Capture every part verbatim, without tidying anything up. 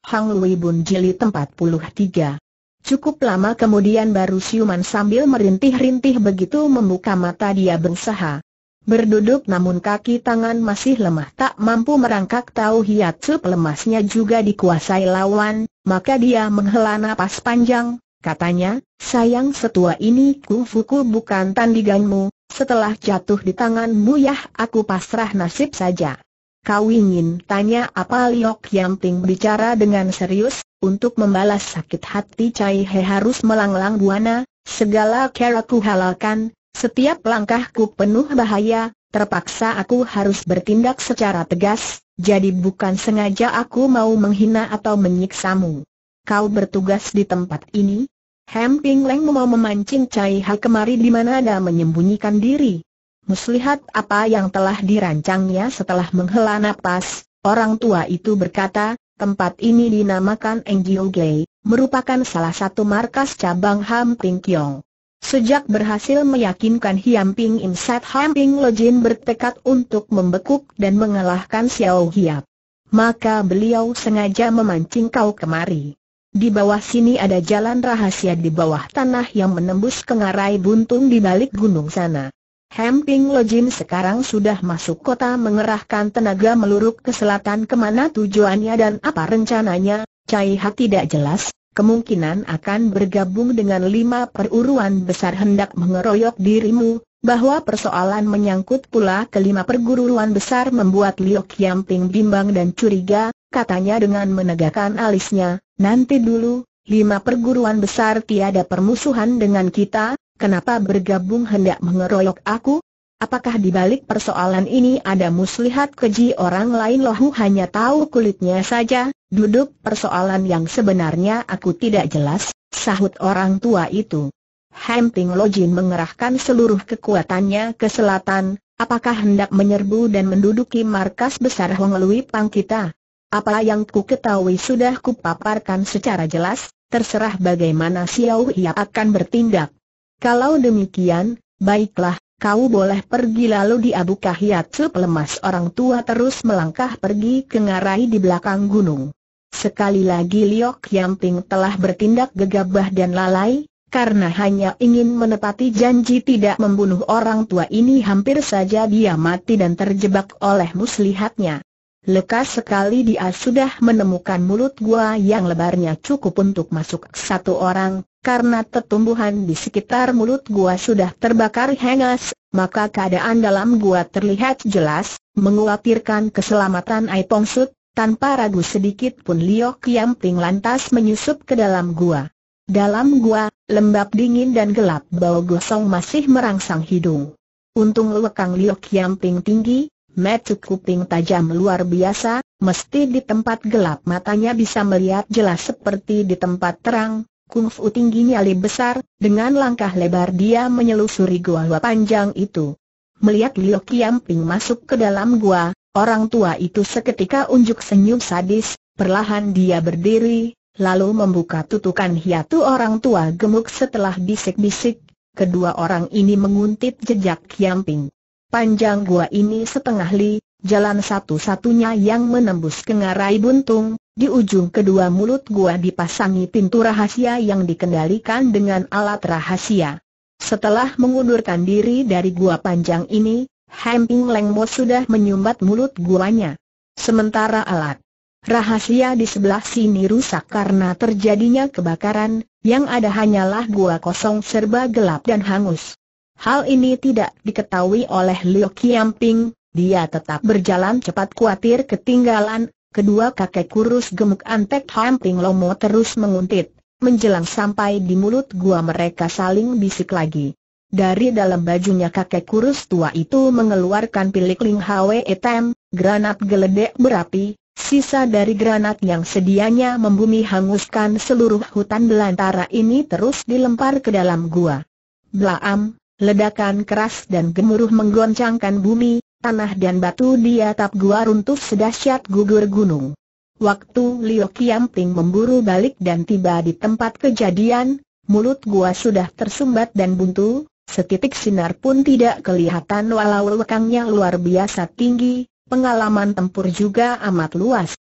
Hang Lui Bun Jilid empat puluh tiga. Cukup lama kemudian baru siuman sambil merintih-rintih begitu membuka mata dia berusaha berduduk, namun kaki tangan masih lemah tak mampu merangkak. Tahu hiatsu lemasnya juga dikuasai lawan, maka dia menghela napas panjang. Katanya, sayang setua ini kungfuku bukan tandinganmu. Setelah jatuh di tanganmu yah aku pasrah nasib saja. Kau ingin tanya apa? Liok Yamping bicara dengan serius. Untuk membalas sakit hati Cai He harus melanglang buana. Segala cara ku halalkan. Setiap langkahku penuh bahaya. Terpaksa aku harus bertindak secara tegas. Jadi bukan sengaja aku mau menghina atau menyiksamu. Kau bertugas di tempat ini. Hem Ping Leng mau memancing Cai He kemari di mana ada menyembunyikan diri. Muslihat apa yang telah dirancangnya. Setelah menghela napas, orang tua itu berkata, tempat ini dinamakan Engjioge, merupakan salah satu markas cabang Ham Ping Kiong. Sejak berhasil meyakinkan Hiam Ping Insat, Ham Ping Lojin bertekad untuk membekuk dan mengalahkan Xiao Hiap. Maka beliau sengaja memancing kau kemari. Di bawah sini ada jalan rahasia di bawah tanah yang menembus ke ngarai buntung di balik gunung sana. Ham Ping Lojin sekarang sudah masuk kota mengerahkan tenaga meluruk ke selatan. Kemana tujuannya dan apa rencananya, Cai He tidak jelas. Kemungkinan akan bergabung dengan lima perguruan besar hendak mengeroyok dirimu. Bahwa persoalan menyangkut pula kelima perguruan besar membuat Liok Yamping bimbang dan curiga. Katanya dengan menegakkan alisnya, nanti dulu, lima perguruan besar tiada permusuhan dengan kita. Kenapa bergabung hendak mengeroyok aku? Apakah di balik persoalan ini ada muslihat keji orang lain? Lohu hanya tahu kulitnya saja. Duduk persoalan yang sebenarnya aku tidak jelas, sahut orang tua itu. Ham Ping Lojin mengerahkan seluruh kekuatannya ke selatan. Apakah hendak menyerbu dan menduduki markas besar Hong Lui Pang kita? Apa yang ku ketahui sudah kupaparkan secara jelas. Terserah bagaimana Xiao Hiap akan bertindak. Kalau demikian, baiklah, kau boleh pergi. Lalu diabuka hiatsu lemas orang tua terus melangkah pergi ke ngarai di belakang gunung. Sekali lagi Liok Yamping telah bertindak gegabah dan lalai, karena hanya ingin menepati janji tidak membunuh orang tua ini. Hampir saja dia mati dan terjebak oleh muslihatnya. Lekas sekali dia sudah menemukan mulut gua yang lebarnya cukup untuk masuk satu orang. Karena tetumbuhan di sekitar mulut gua sudah terbakar hangus, maka keadaan dalam gua terlihat jelas, mengkhawatirkan keselamatan Ai Pong Sut. Tanpa ragu sedikit pun Liok Yamping lantas menyusup ke dalam gua. Dalam gua, lembab dingin dan gelap, bau gosong masih merangsang hidung. Untung lekang Liok Yamping tinggi, mata kuping tajam luar biasa, mesti di tempat gelap matanya bisa melihat jelas seperti di tempat terang. Kungfu tinggi nyali besar, dengan langkah lebar dia menyelusuri gua panjang itu. Melihat Liok Yamping masuk ke dalam gua, orang tua itu seketika unjuk senyum sadis. Perlahan dia berdiri, lalu membuka tutukan hiatu orang tua gemuk. Setelah bisik-bisik, kedua orang ini menguntit jejak Yamping. Panjang gua ini setengah li, jalan satu-satunya yang menembus ke ngarai buntung. Di ujung kedua mulut gua dipasangi pintu rahasia yang dikendalikan dengan alat rahasia. Setelah mengundurkan diri dari gua panjang ini, Ham Ping Leng Mo sudah menyumbat mulut guanya. Sementara alat rahasia di sebelah sini rusak karena terjadinya kebakaran, yang ada hanyalah gua kosong serba gelap dan hangus. Hal ini tidak diketahui oleh Liok Yamping. Dia tetap berjalan cepat khawatir ketinggalan. Kedua kakek kurus gemuk antek Ham Ping Lomo terus menguntit. Menjelang sampai di mulut gua mereka saling bisik lagi. Dari dalam bajunya kakek kurus tua itu mengeluarkan pilik Ling Hwe Etam, granat geledek berapi, sisa dari granat yang sedianya membumi hanguskan seluruh hutan belantara ini terus dilempar ke dalam gua. Blaam, ledakan keras dan gemuruh menggoncangkan bumi. Tanah dan batu di atap gua runtuh sedahsyat gugur gunung. Waktu Liok Yamping memburu balik dan tiba di tempat kejadian, mulut gua sudah tersumbat dan buntu, setitik sinar pun tidak kelihatan walau lekangnya luar biasa tinggi, pengalaman tempur juga amat luas.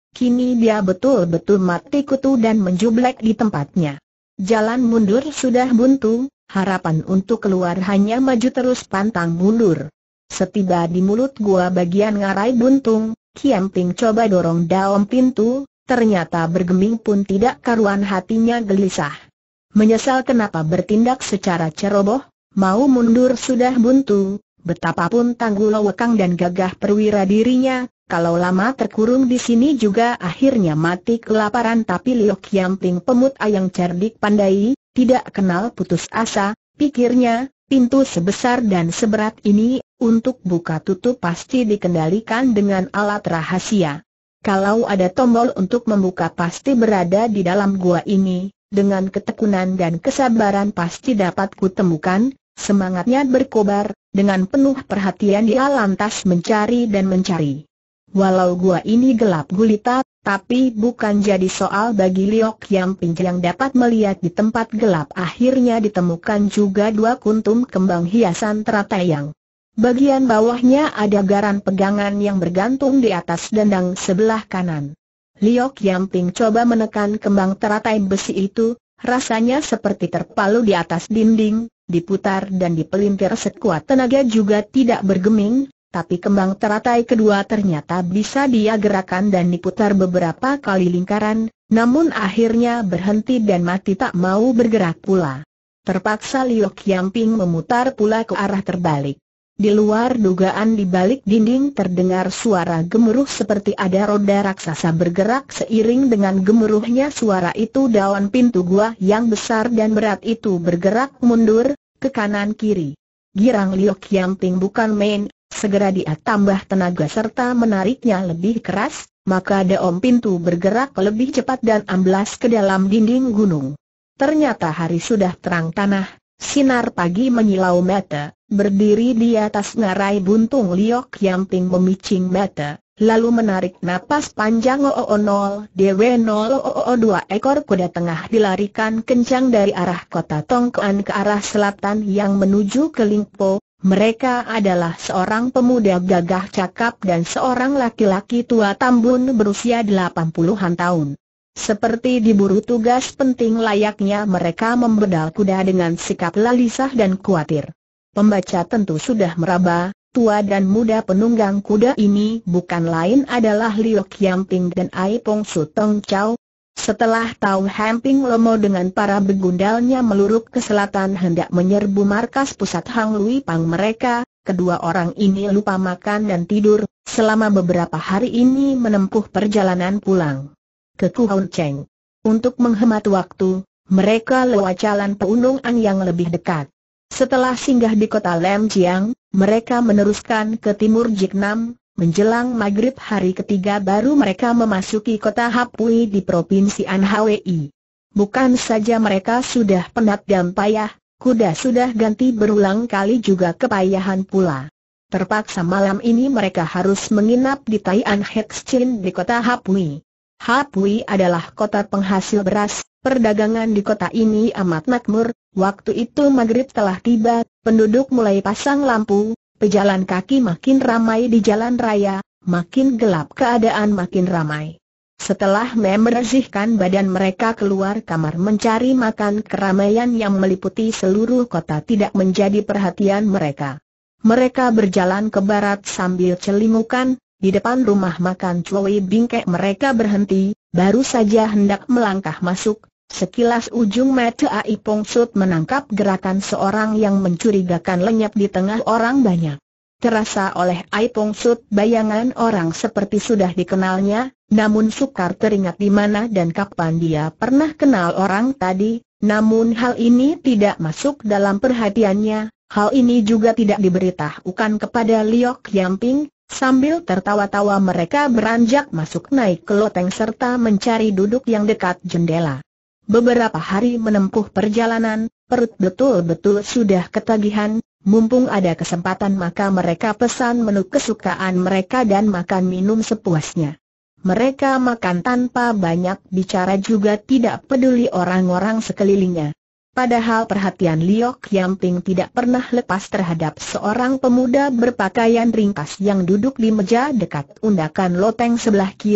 Kini dia betul-betul mati kutu dan menjublek di tempatnya. Jalan mundur sudah buntu, harapan untuk keluar hanya maju terus pantang mundur. Setiba di mulut gua bagian ngarai buntung, Kiam Ping coba dorong daun pintu, ternyata bergeming pun tidak karuan, hatinya gelisah. Menyesal kenapa bertindak secara ceroboh, mau mundur sudah buntu, betapapun tangguh lewekang dan gagah perwira dirinya, kalau lama terkurung di sini juga akhirnya mati kelaparan. Tapi Liok Kiam Ping pemuda yang cerdik pandai, tidak kenal putus asa, pikirnya, pintu sebesar dan seberat ini, untuk buka tutup pasti dikendalikan dengan alat rahasia. Kalau ada tombol untuk membuka pasti berada di dalam gua ini, dengan ketekunan dan kesabaran pasti dapat kutemukan. Semangatnya berkobar, dengan penuh perhatian dia lantas mencari dan mencari. Walau gua ini gelap gulita, tapi bukan jadi soal bagi Liok Kiam Ping yang dapat melihat di tempat gelap. Akhirnya ditemukan juga dua kuntum kembang hiasan teratai yang bagian bawahnya ada garan pegangan yang bergantung di atas dendang sebelah kanan. Liok Kiam Ping coba menekan kembang teratai besi itu, rasanya seperti terpalu di atas dinding, diputar dan dipelintir sekuat tenaga juga tidak bergeming. Tapi kembang teratai kedua ternyata bisa dia gerakan dan diputar beberapa kali lingkaran, namun akhirnya berhenti dan mati tak mau bergerak pula. Terpaksa Liok Kiam Ping memutar pula ke arah terbalik. Di luar dugaan di balik dinding terdengar suara gemuruh seperti ada roda raksasa bergerak. Seiring dengan gemuruhnya suara itu daun pintu gua yang besar dan berat itu bergerak mundur, ke kanan kiri. Girang Liok Kiam Ping bukan main. Segera dia tambah tenaga serta menariknya lebih keras, maka daun pintu bergerak lebih cepat dan amblas ke dalam dinding gunung. Ternyata hari sudah terang tanah, sinar pagi menyilau mata. Berdiri di atas ngarai buntung Liok Kiam Ping memicing mata, lalu menarik napas panjang. Oo nol D W nol dua ekor kuda tengah dilarikan kencang dari arah kota Tongkoan ke arah selatan yang menuju ke Lingpo. Mereka adalah seorang pemuda gagah cakap dan seorang laki-laki tua tambun berusia delapan puluhan tahun. Seperti diburu tugas penting layaknya mereka membedal kuda dengan sikap lalisah dan khawatir. Pembaca tentu sudah meraba, tua dan muda penunggang kuda ini bukan lain adalah Liok Kiam Ping dan Ai Pong Su Tong Chow. Setelah tahu Hamping Lomo dengan para begundalnya meluruk ke selatan hendak menyerbu markas pusat Hang Lui Pang mereka, kedua orang ini lupa makan dan tidur, selama beberapa hari ini menempuh perjalanan pulang ke Kuhon Cheng. Untuk menghemat waktu, mereka lewat jalan peunungan yang lebih dekat. Setelah singgah di kota Lem Chiang, mereka meneruskan ke timur Jiknam. Menjelang maghrib hari ketiga baru mereka memasuki kota Hapui di provinsi An Hwi. Bukan saja mereka sudah penat dan payah, kuda sudah ganti berulang kali juga kepayahan pula. Terpaksa malam ini mereka harus menginap di Tai An Hexchin di kota Hapui. Hapui adalah kota penghasil beras, perdagangan di kota ini amat makmur. Waktu itu maghrib telah tiba, penduduk mulai pasang lampu. Pejalan kaki makin ramai di jalan raya, makin gelap keadaan makin ramai. Setelah membersihkan badan mereka keluar kamar mencari makan, keramaian yang meliputi seluruh kota tidak menjadi perhatian mereka. Mereka berjalan ke barat sambil celingukan, di depan rumah makan Cui Bingkek mereka berhenti, baru saja hendak melangkah masuk. Sekilas ujung mata Ai Pong Sut menangkap gerakan seorang yang mencurigakan lenyap di tengah orang banyak. Terasa oleh Ai Pong Sut bayangan orang seperti sudah dikenalnya, namun sukar teringat di mana dan kapan dia pernah kenal orang tadi. Namun hal ini tidak masuk dalam perhatiannya. Hal ini juga tidak diberitahukan kepada Liok Kiam Ping. Sambil tertawa-tawa mereka beranjak masuk naik ke loteng serta mencari duduk yang dekat jendela. Beberapa hari menempuh perjalanan, perut betul-betul sudah ketagihan. Mumpung ada kesempatan maka mereka pesan menu kesukaan mereka dan makan minum sepuasnya. Mereka makan tanpa banyak bicara juga tidak peduli orang-orang sekelilingnya. Padahal perhatian Liok Kiam Ping tidak pernah lepas terhadap seorang pemuda berpakaian ringkas yang duduk di meja dekat undakan loteng sebelah kiri.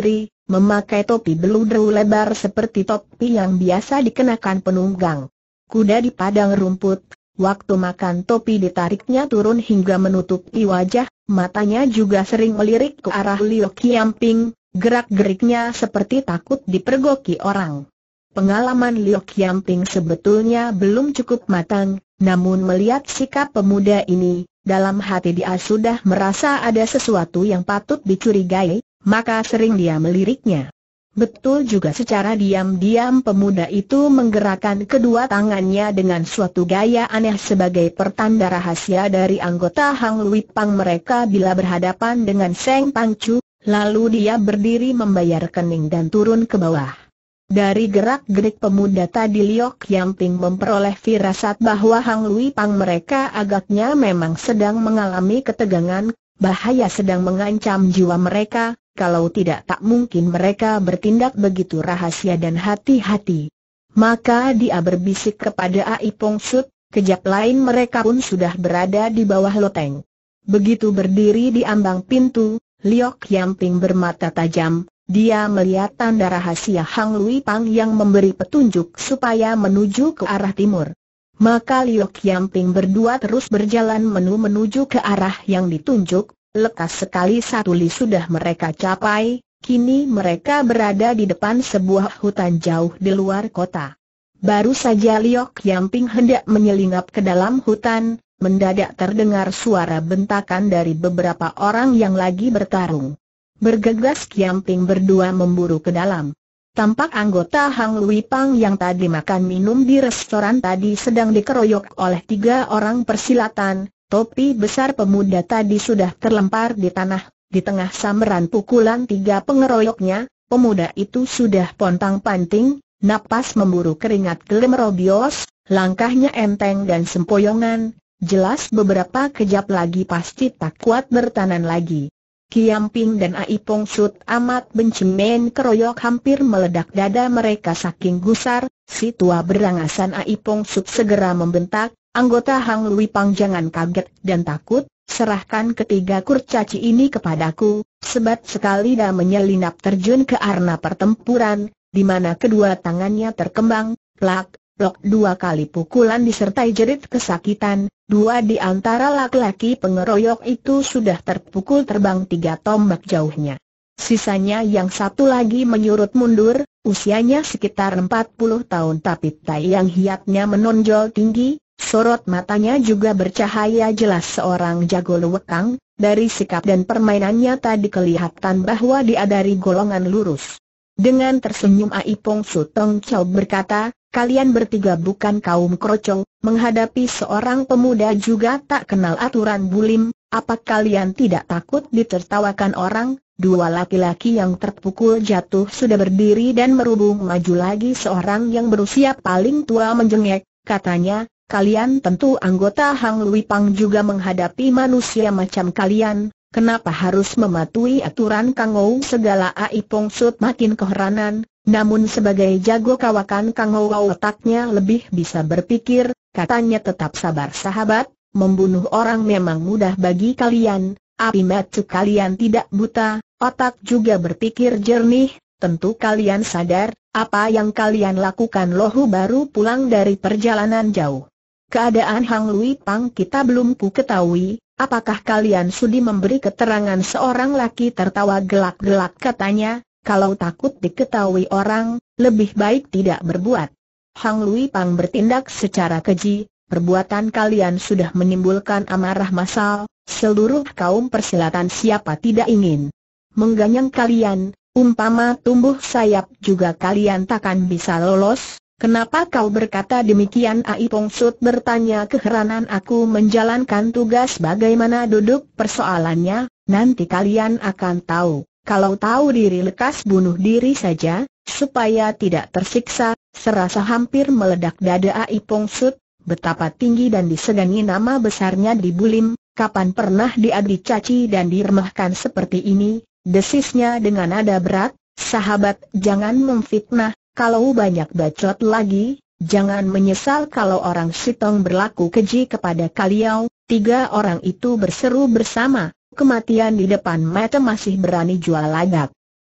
memakai topi beludru lebar seperti topi yang biasa dikenakan penunggang kuda di padang rumput. Waktu makan topi ditariknya turun hingga menutupi wajah, matanya juga sering melirik ke arah Liu Qiamping, gerak-geriknya seperti takut dipergoki orang. Pengalaman Liu Qiamping sebetulnya belum cukup matang, namun melihat sikap pemuda ini, dalam hati dia sudah merasa ada sesuatu yang patut dicurigai, maka sering dia meliriknya. Betul juga secara diam-diam pemuda itu menggerakkan kedua tangannya dengan suatu gaya aneh sebagai pertanda rahasia dari anggota Hang Lui Pang mereka bila berhadapan dengan Seng Pangcu, lalu dia berdiri membayar kening dan turun ke bawah. Dari gerak-gerik pemuda tadi Liu Qiamping memperoleh firasat bahwa Hang Lui Pang mereka agaknya memang sedang mengalami ketegangan, bahaya sedang mengancam jiwa mereka. Kalau tidak tak mungkin mereka bertindak begitu rahasia dan hati-hati. Maka dia berbisik kepada Ai Pong Sut, kejap lain mereka pun sudah berada di bawah loteng. Begitu berdiri di ambang pintu, Liu Qiamping bermata tajam, dia melihat tanda rahasia Hang Lui Pang yang memberi petunjuk supaya menuju ke arah timur. Maka Liu Qiamping berdua terus berjalan menu menuju ke arah yang ditunjuk. Lekas sekali satu li sudah mereka capai, kini mereka berada di depan sebuah hutan jauh di luar kota. Baru saja Liu Qiamping hendak menyelinap ke dalam hutan, mendadak terdengar suara bentakan dari beberapa orang yang lagi bertarung. Bergegas Qiamping berdua memburu ke dalam. Tampak anggota Hang Lui Pang yang tadi makan minum di restoran tadi sedang dikeroyok oleh tiga orang persilatan. Topi besar pemuda tadi sudah terlempar di tanah, di tengah sambaran pukulan tiga pengeroyoknya, pemuda itu sudah pontang-panting, napas memburu keringat gelemerobios, langkahnya enteng dan sempoyongan, jelas beberapa kejap lagi pasti tak kuat bertahan lagi. Qiamping dan Ai Pong Sut amat benci main keroyok hampir meledak dada mereka saking gusar, si tua berangasan Ai Pong Sut segera membentak, anggota Hang Lui Pang jangan kaget dan takut, serahkan ketiga kurcaci ini kepadaku. Sebat sekali dia menyelinap terjun ke arena pertempuran, di mana kedua tangannya terkembang, plak, plok dua kali pukulan disertai jerit kesakitan. Dua di antara laki-laki pengeroyok itu sudah terpukul terbang tiga tombak jauhnya. Sisanya yang satu lagi menyurut mundur, usianya sekitar empat puluh tahun tapi tai yang hiatnya menonjol tinggi, sorot matanya juga bercahaya jelas seorang jago lewekang. Dari sikap dan permainannya tadi kelihatan bahwa dia dari golongan lurus. Dengan tersenyum Ai Pong Sutong Chow berkata, kalian bertiga bukan kaum kroco, menghadapi seorang pemuda juga tak kenal aturan bulim, apa kalian tidak takut ditertawakan orang? Dua laki-laki yang terpukul jatuh sudah berdiri dan merubung maju lagi seorang yang berusia paling tua menjengek, katanya, kalian tentu anggota Hang Lui Pang juga menghadapi manusia macam kalian, kenapa harus mematuhi aturan Kangou segala? Ai Pong Sut makin keheranan. Namun sebagai jago kawakan Kangou otaknya lebih bisa berpikir, katanya tetap sabar sahabat, membunuh orang memang mudah bagi kalian, api mata kalian tidak buta, otak juga berpikir jernih, tentu kalian sadar, apa yang kalian lakukan lohu baru pulang dari perjalanan jauh. Keadaan Hang Lui Pang kita belum ku ketahui, apakah kalian sudi memberi keterangan? Seorang laki tertawa gelak-gelak katanya, kalau takut diketahui orang, lebih baik tidak berbuat. Hang Lui Pang bertindak secara keji, perbuatan kalian sudah menimbulkan amarah massal, seluruh kaum persilatan siapa tidak ingin mengganyang kalian, umpama tumbuh sayap juga kalian takkan bisa lolos. Kenapa kau berkata demikian? Ai Pong Sut bertanya keheranan. Aku menjalankan tugas bagaimana duduk persoalannya, nanti kalian akan tahu. Kalau tahu diri lekas bunuh diri saja, supaya tidak tersiksa. Serasa hampir meledak dada Ai Pong Sut, betapa tinggi dan disegani nama besarnya di Bulim, kapan pernah dia dicaci dan diremehkan seperti ini, desisnya dengan nada berat, sahabat jangan memfitnah, kalau banyak bacot lagi, jangan menyesal kalau orang Sitong berlaku keji kepada kalian. Tiga orang itu berseru bersama. Kematian di depan mata masih berani jual lagak.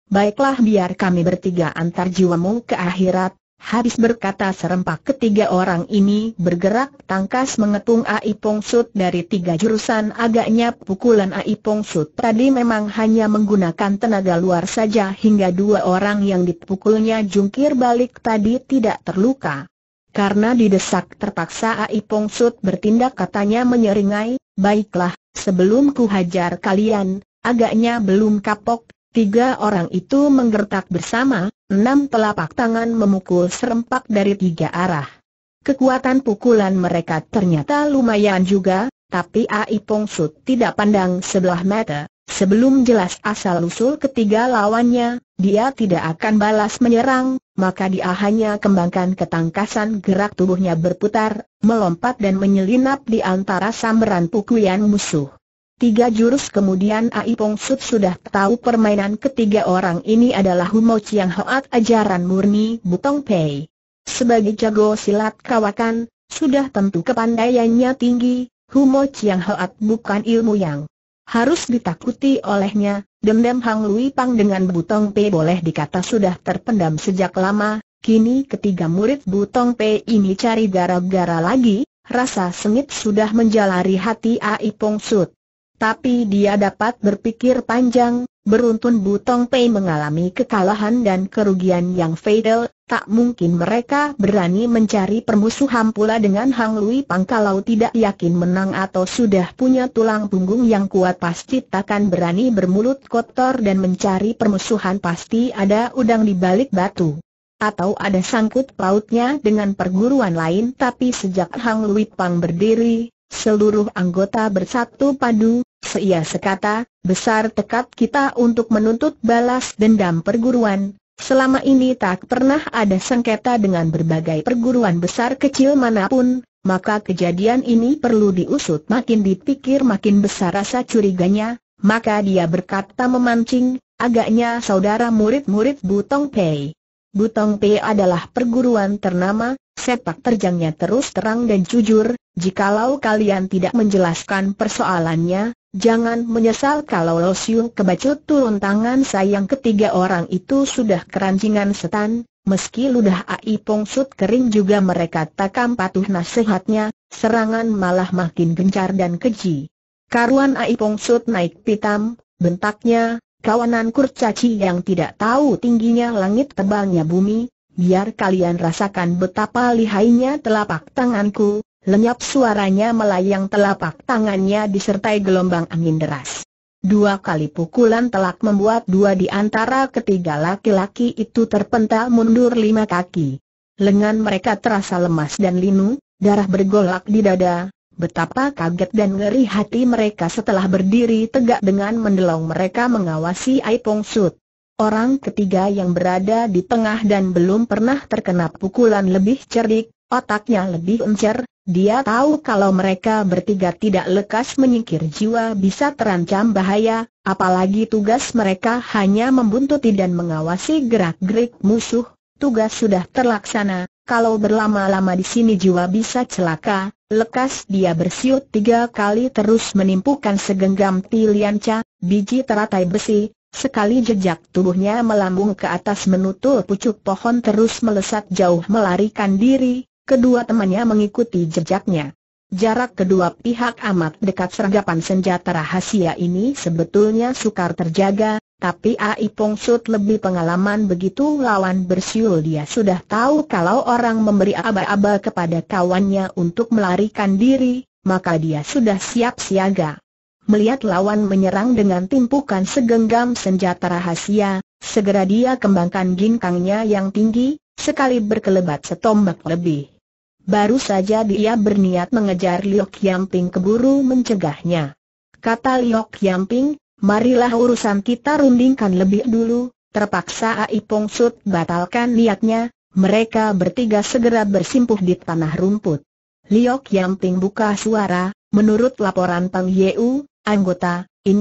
Baiklah, biar kami bertiga antar jiwamu ke akhirat. Habis berkata serempak ketiga orang ini bergerak tangkas mengepung Ai Pong Sut dari tiga jurusan. Agaknya pukulan Ai Pong Sut tadi memang hanya menggunakan tenaga luar saja, hingga dua orang yang dipukulnya jungkir balik tadi tidak terluka. Karena didesak terpaksa Ai Pong Sut bertindak, katanya menyeringai, "Baiklah, sebelum ku hajar kalian, agaknya belum kapok." Tiga orang itu menggertak bersama, enam telapak tangan memukul serempak dari tiga arah. Kekuatan pukulan mereka ternyata lumayan juga, tapi Ai Pong Sut tidak pandang sebelah mata. Sebelum jelas asal-usul ketiga lawannya, dia tidak akan balas menyerang, maka dia hanya kembangkan ketangkasan, gerak tubuhnya berputar, melompat dan menyelinap di antara sambaran pukulan musuh. Tiga jurus kemudian Ai Pong Sut sudah tahu permainan ketiga orang ini adalah Humo Chiang Hoat, ajaran murni Butong Pei. Sebagai jago silat kawakan, sudah tentu kepandaiannya tinggi. Humo Chiang Hoat bukan ilmu yang harus ditakuti olehnya. Dendam Hang Lui Pang dengan Butong Pei boleh dikata sudah terpendam sejak lama. Kini ketiga murid Butong Pei ini cari gara-gara lagi. Rasa sengit sudah menjalari hati Ai Pong Sut. Tapi dia dapat berpikir panjang. Beruntun Butong Pei mengalami kekalahan dan kerugian yang fatal, tak mungkin mereka berani mencari permusuhan pula dengan Hang Lui Pang. Kalau tidak yakin menang atau sudah punya tulang punggung yang kuat, pasti takkan berani bermulut kotor dan mencari permusuhan. Pasti ada udang di balik batu, atau ada sangkut pautnya dengan perguruan lain. Tapi sejak Hang Lui Pang berdiri, seluruh anggota bersatu padu, seia sekata, besar tekad kita untuk menuntut balas dendam perguruan. Selama ini tak pernah ada sengketa dengan berbagai perguruan besar kecil manapun, maka kejadian ini perlu diusut. Makin dipikir makin besar rasa curiganya, maka dia berkata memancing, agaknya saudara murid-murid Butong Pei. Butong Pei adalah perguruan ternama, sepak terjangnya terus terang dan jujur. Jikalau kalian tidak menjelaskan persoalannya, jangan menyesal kalau Lo Siu kebacut turun tangan. Sayang ketiga orang itu sudah kerancingan setan. Meski ludah Ai Pong Sut kering juga mereka takkan patuh nasihatnya. Serangan malah makin gencar dan keji. Karuan Ai Pong Sut naik pitam, bentaknya, "Kawanan kurcaci yang tidak tahu tingginya langit tebalnya bumi, biar kalian rasakan betapa lihainya telapak tanganku." Lenyap suaranya melayang, telapak tangannya disertai gelombang angin deras. Dua kali pukulan telak membuat dua di antara ketiga laki-laki itu terpental mundur lima kaki. Lengan mereka terasa lemas dan linu, darah bergolak di dada. Betapa kaget dan ngeri hati mereka setelah berdiri tegak dengan mendelong mereka mengawasi Ai Pong Sut. Orang ketiga yang berada di tengah dan belum pernah terkena pukulan lebih cerdik, otaknya lebih encer. Dia tahu kalau mereka bertiga tidak lekas menyingkir, jiwa bisa terancam bahaya, apalagi tugas mereka hanya membuntuti dan mengawasi gerak-gerik musuh. Tugas sudah terlaksana, kalau berlama-lama di sini jiwa bisa celaka. Lekas dia bersiut tiga kali terus menimpukan segenggam tilianca, biji teratai besi. Sekali jejak tubuhnya melambung ke atas menutul pucuk pohon terus melesat jauh melarikan diri. Kedua temannya mengikuti jejaknya. Jarak kedua pihak amat dekat. Sergapan senjata rahasia ini sebetulnya sukar terjaga, tapi Ai Pong Sut lebih pengalaman. Begitu lawan bersiul, dia sudah tahu kalau orang memberi aba-aba kepada kawannya untuk melarikan diri, maka dia sudah siap siaga. Melihat lawan menyerang dengan timpukan segenggam senjata rahasia, segera dia kembangkan ginkangnya yang tinggi, sekali berkelebat setombak lebih. Baru saja dia berniat mengejar Liok Yamping, keburu mencegahnya. Kata Liok Yamping, "Marilah urusan kita rundingkan lebih dulu." Terpaksa Ai Pong Sut batalkan niatnya. Mereka bertiga segera bersimpuh di tanah rumput. Liok Yamping buka suara, "Menurut laporan Pang Yeu, anggota ini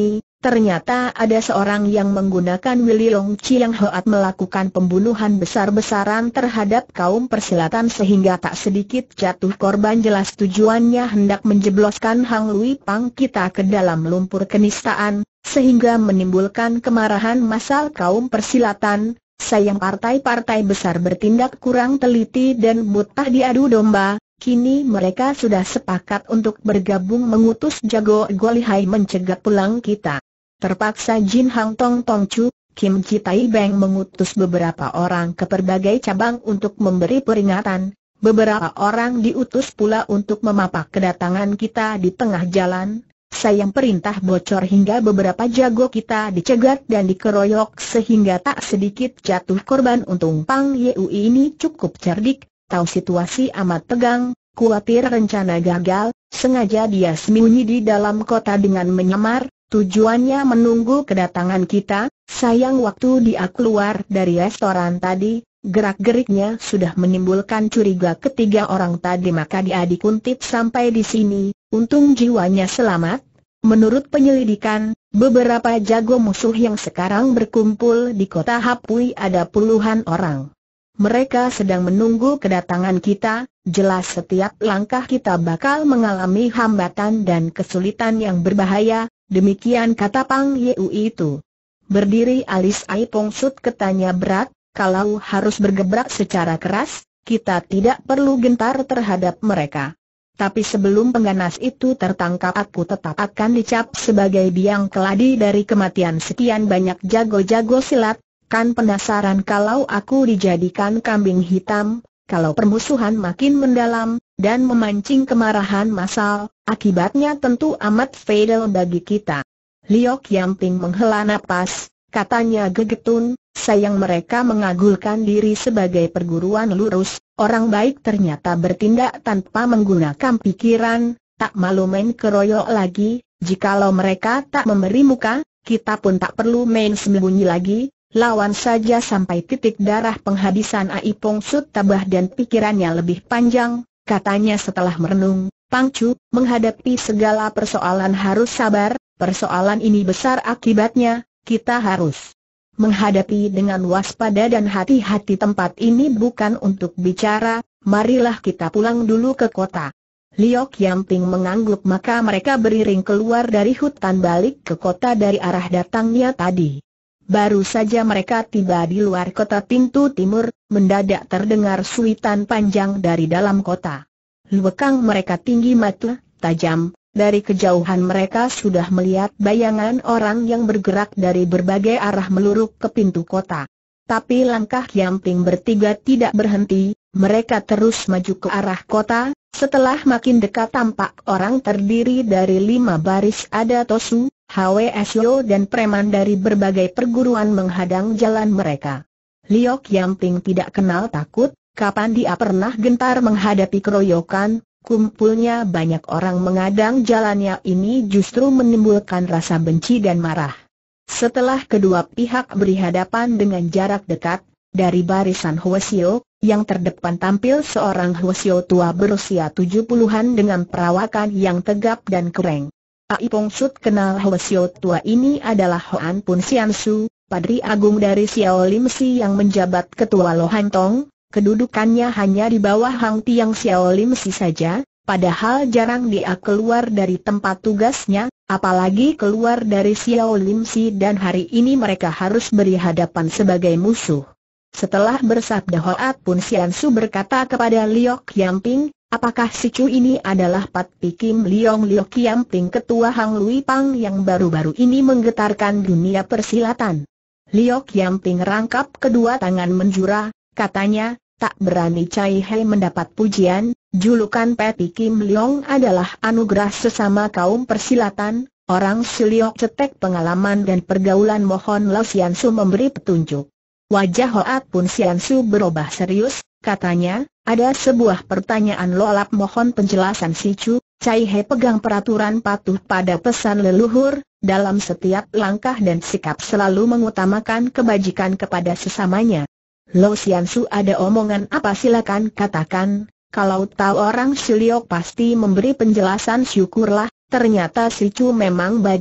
ternyata ada seorang yang menggunakan Wiliong Chiang Hoat melakukan pembunuhan besar-besaran terhadap kaum persilatan sehingga tak sedikit jatuh korban. Jelas tujuannya hendak menjebloskan Hang Lui Pang kita ke dalam lumpur kenistaan, sehingga menimbulkan kemarahan massal kaum persilatan. Sayang partai-partai besar bertindak kurang teliti dan mutah diadu domba. Kini mereka sudah sepakat untuk bergabung mengutus jago Golihai mencegat pulang kita. Terpaksa Jin Hang Tong Tong Chu, Kim Ji Tai Beng mengutus beberapa orang ke berbagai cabang untuk memberi peringatan. Beberapa orang diutus pula untuk memapak kedatangan kita di tengah jalan. Sayang perintah bocor hingga beberapa jago kita dicegat dan dikeroyok sehingga tak sedikit jatuh korban. Untung Pang Yui ini cukup cerdik. Tahu situasi amat tegang, khawatir rencana gagal, sengaja dia sembunyi di dalam kota dengan menyamar, tujuannya menunggu kedatangan kita. Sayang waktu dia keluar dari restoran tadi, gerak-geriknya sudah menimbulkan curiga ketiga orang tadi, maka dia dikuntit sampai di sini. Untung jiwanya selamat. Menurut penyelidikan, beberapa jago musuh yang sekarang berkumpul di kota Hapui ada puluhan orang. Mereka sedang menunggu kedatangan kita. Jelas setiap langkah kita bakal mengalami hambatan dan kesulitan yang berbahaya. Demikian kata Pang Yui itu. Berdiri alis Ai Pong Sut ketanya berat, kalau harus bergebrak secara keras, kita tidak perlu gentar terhadap mereka. Tapi sebelum pengganas itu tertangkap, aku tetap akan dicap sebagai biang keladi dari kematian sekian banyak jago-jago silat. Kan penasaran kalau aku dijadikan kambing hitam, kalau permusuhan makin mendalam, dan memancing kemarahan massal, akibatnya tentu amat fatal bagi kita. Liok Yamping menghela napas, katanya gegetun, sayang mereka mengagulkan diri sebagai perguruan lurus, orang baik ternyata bertindak tanpa menggunakan pikiran, tak malu main keroyok lagi. Jikalau mereka tak memberi muka, kita pun tak perlu main sembunyi lagi. Lawan saja sampai titik darah penghabisan. Ai Pong Sut tabah dan pikirannya lebih panjang, katanya setelah merenung, Pangcu, menghadapi segala persoalan harus sabar, persoalan ini besar akibatnya, kita harus menghadapi dengan waspada dan hati-hati. Tempat ini bukan untuk bicara, marilah kita pulang dulu ke kota. Liok Yamping mengangguk, maka mereka beriring keluar dari hutan balik ke kota dari arah datangnya tadi. Baru saja mereka tiba di luar kota pintu timur, mendadak terdengar suitan panjang dari dalam kota. Luekang mereka tinggi mata, tajam, dari kejauhan mereka sudah melihat bayangan orang yang bergerak dari berbagai arah meluruk ke pintu kota. Tapi langkah Yamping bertiga tidak berhenti, mereka terus maju ke arah kota. Setelah makin dekat tampak orang terdiri dari lima baris, ada Tosu, Hwasyo dan preman dari berbagai perguruan menghadang jalan mereka. Liok Yamping tidak kenal takut, kapan dia pernah gentar menghadapi keroyokan. Kumpulnya banyak orang menghadang jalannya ini justru menimbulkan rasa benci dan marah. Setelah kedua pihak berhadapan dengan jarak dekat, dari barisan Hwasyo, yang terdepan tampil seorang Hwasyo tua berusia tujuh puluhan dengan perawakan yang tegap dan kering. Ai Pong Sut kenal Hwasyo tua ini adalah Hoan Pun Sian Su, Padri Agung dari Xiao Lim Si yang menjabat ketua Lo Han Tong. Kedudukannya hanya di bawah Hang Tiang Xiao Lim Si saja, padahal jarang dia keluar dari tempat tugasnya, apalagi keluar dari Xiao Lim Si, dan hari ini mereka harus berhadapan sebagai musuh. Setelah bersabda, Hoat Pun Sian Su berkata kepada Liok Yamping, apakah si Cu ini adalah Pat Pi Kim Liong? Liok Yamping ketua Hang Lui Pang yang baru-baru ini menggetarkan dunia persilatan. Liok Yamping rangkap kedua tangan menjura, katanya, tak berani Cai He mendapat pujian, julukan Pat Pi Kim Liong adalah anugerah sesama kaum persilatan. Orang si Liok cetek pengalaman dan pergaulan, mohon Lo Sian Su memberi petunjuk. Wajah Hoat Pun Sian Su berubah serius, katanya, ada sebuah pertanyaan lolap, mohon penjelasan si Cu. Cai He pegang peraturan patuh pada pesan leluhur, dalam setiap langkah dan sikap selalu mengutamakan kebajikan kepada sesamanya. Lo Sian Su, ada omongan apa? Silakan katakan. Kalau tahu orang si Liok pasti memberi penjelasan. Syukurlah, ternyata si Cu memang bajik,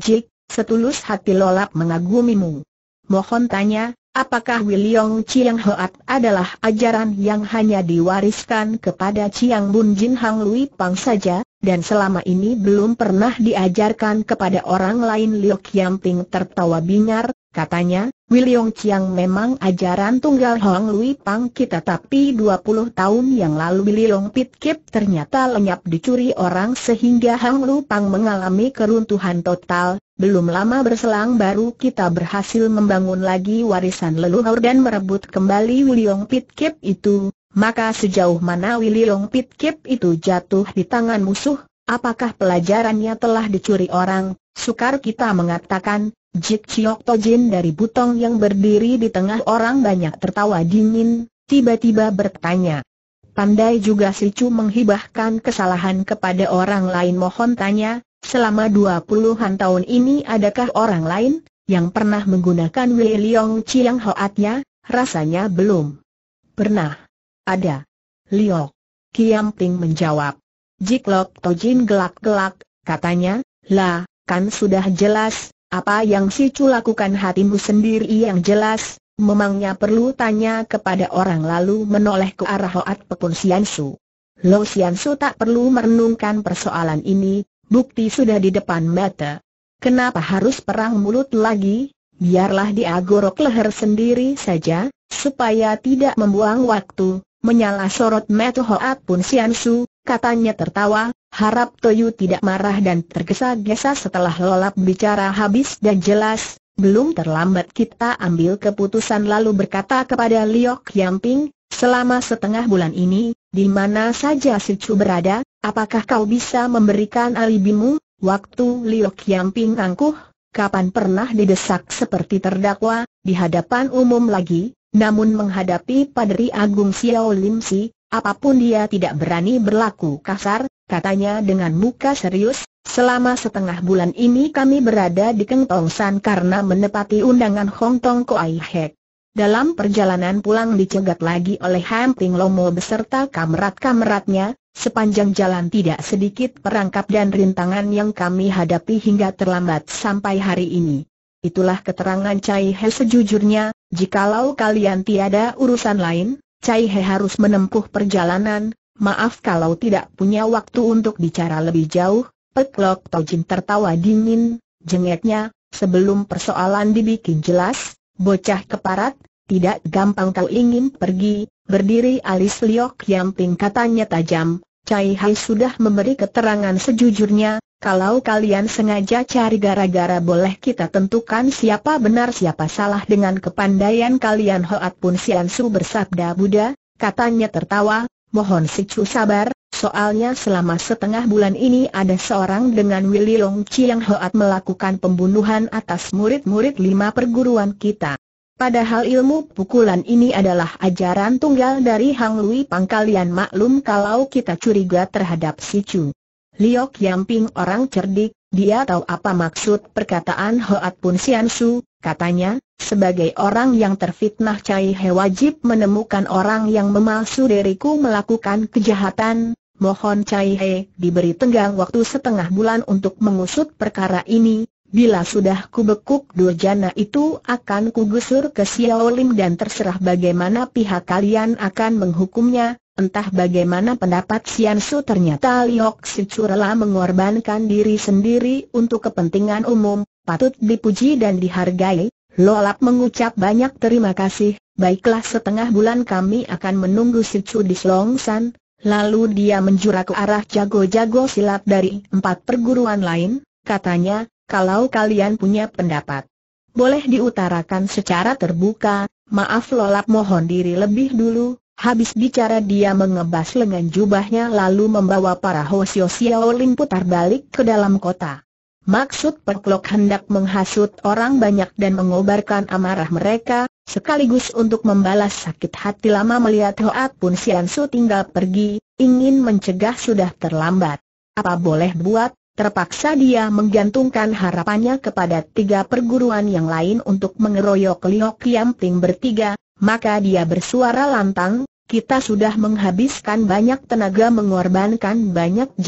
setulus hati Lolap mengagumimu. Mohon tanya, apakah Wiliong Chiang Hoat adalah ajaran yang hanya diwariskan kepada Chiang Bun Jin Hang Lui Pang saja, dan selama ini belum pernah diajarkan kepada orang lain? Liok Kiam Ping tertawa bingar, katanya, Wiliong Chiang memang ajaran tunggal Hang Lui Pang kita, tapi dua puluh tahun yang lalu Wiliong Pit Kip ternyata lenyap dicuri orang sehingga Hang Lui Pang mengalami keruntuhan total. Belum lama berselang baru kita berhasil membangun lagi warisan leluhur dan merebut kembali Wiliong Pit Kip itu. Maka sejauh mana Wiliong Pit Kip itu jatuh di tangan musuh? Apakah pelajarannya telah dicuri orang? Sukar kita mengatakan. Jik Chiok Tojin dari Butong yang berdiri di tengah orang banyak tertawa dingin, tiba-tiba bertanya. Pandai juga si Chu menghibahkan kesalahan kepada orang lain. Mohon tanya, selama dua puluhan tahun ini adakah orang lain yang pernah menggunakan Wiliong Chiang Hoatnya? Rasanya belum pernah ada. Liok Kiam Ping menjawab. Jik Lok Tojin gelak-gelak, katanya, lah, kan sudah jelas. Apa yang si Chu lakukan hatimu sendiri yang jelas. Memangnya perlu tanya kepada orang? Lalu menoleh ke arah Hoat Pekun Siansu. Lo Siansu tak perlu merenungkan persoalan ini, bukti sudah di depan mata. Kenapa harus perang mulut lagi? Biarlah dia gorok leher sendiri saja, supaya tidak membuang waktu. Menyala sorot mata Hoat Pun Siansu, katanya tertawa. Harap Toyu tidak marah dan tergesa-gesa. Setelah Lolap bicara habis dan jelas, belum terlambat kita ambil keputusan. Lalu berkata kepada Liok Kiam Ping, selama setengah bulan ini, di mana saja si Chu berada, apakah kau bisa memberikan alibimu? Waktu Liok Kiam Ping angkuh, kapan pernah didesak seperti terdakwa, di hadapan umum lagi, namun menghadapi Padri Agung Xiao Lim Si, apapun dia tidak berani berlaku kasar. Katanya dengan muka serius, selama setengah bulan ini kami berada di Keng Tong San karena menepati undangan Hong Tong Koai Hek. Dalam perjalanan pulang dicegat lagi oleh Ham Ping Lomo beserta kamerat-kameratnya. Sepanjang jalan tidak sedikit perangkap dan rintangan yang kami hadapi hingga terlambat sampai hari ini. Itulah keterangan Cai He sejujurnya. Jikalau kalian tiada urusan lain, Cai He harus menempuh perjalanan. Maaf kalau tidak punya waktu untuk bicara lebih jauh. Pek Lok Tojin tertawa dingin, jengeknya, sebelum persoalan dibikin jelas, bocah keparat, tidak gampang kau ingin pergi. Berdiri alis Liok Kiam Ping, katanya tajam. Cai Hai sudah memberi keterangan sejujurnya. Kalau kalian sengaja cari gara-gara, boleh kita tentukan siapa benar siapa salah dengan kepandaian kalian. Hoat Pun Siansu bersabda Buddha, katanya tertawa. Mohon si Chu sabar, soalnya selama setengah bulan ini ada seorang dengan Wiliong Chiang Hoat melakukan pembunuhan atas murid-murid lima perguruan kita. Padahal ilmu pukulan ini adalah ajaran tunggal dari Hang Lui Pang. Kalian maklum kalau kita curiga terhadap si Chu. Liok Kiam Ping orang cerdik, dia tahu apa maksud perkataan Hoat Pun Siansu. Katanya, sebagai orang yang terfitnah, Cai He wajib menemukan orang yang memalsu diriku melakukan kejahatan. Mohon Cai He diberi tenggang waktu setengah bulan untuk mengusut perkara ini. Bila sudah kubekuk durjana itu, akan kugusur ke Xiao Lim dan terserah bagaimana pihak kalian akan menghukumnya. Entah bagaimana pendapat Siansu, ternyata Liok Si Chu rela mengorbankan diri sendiri untuk kepentingan umum. Patut dipuji dan dihargai. Lolap mengucap banyak terima kasih. Baiklah, setengah bulan kami akan menunggu si Chu di Slong San. Lalu dia menjura ke arah jago-jago silat dari empat perguruan lain. Katanya, kalau kalian punya pendapat, boleh diutarakan secara terbuka. Maaf Lolap, mohon diri lebih dulu. Habis bicara dia mengebas lengan jubahnya lalu membawa para Hosio Xiao Lim putar balik ke dalam kota. Maksud Pek Lok hendak menghasut orang banyak dan mengobarkan amarah mereka, sekaligus untuk membalas sakit hati lama melihat Hoat Pun Siansu tinggal pergi. Ingin mencegah sudah terlambat. Apa boleh buat, terpaksa dia menggantungkan harapannya kepada tiga perguruan yang lain untuk mengeroyok Liok Kiam Ping bertiga. Maka dia bersuara lantang, kita sudah menghabiskan banyak tenaga, mengorbankan banyak jiwa.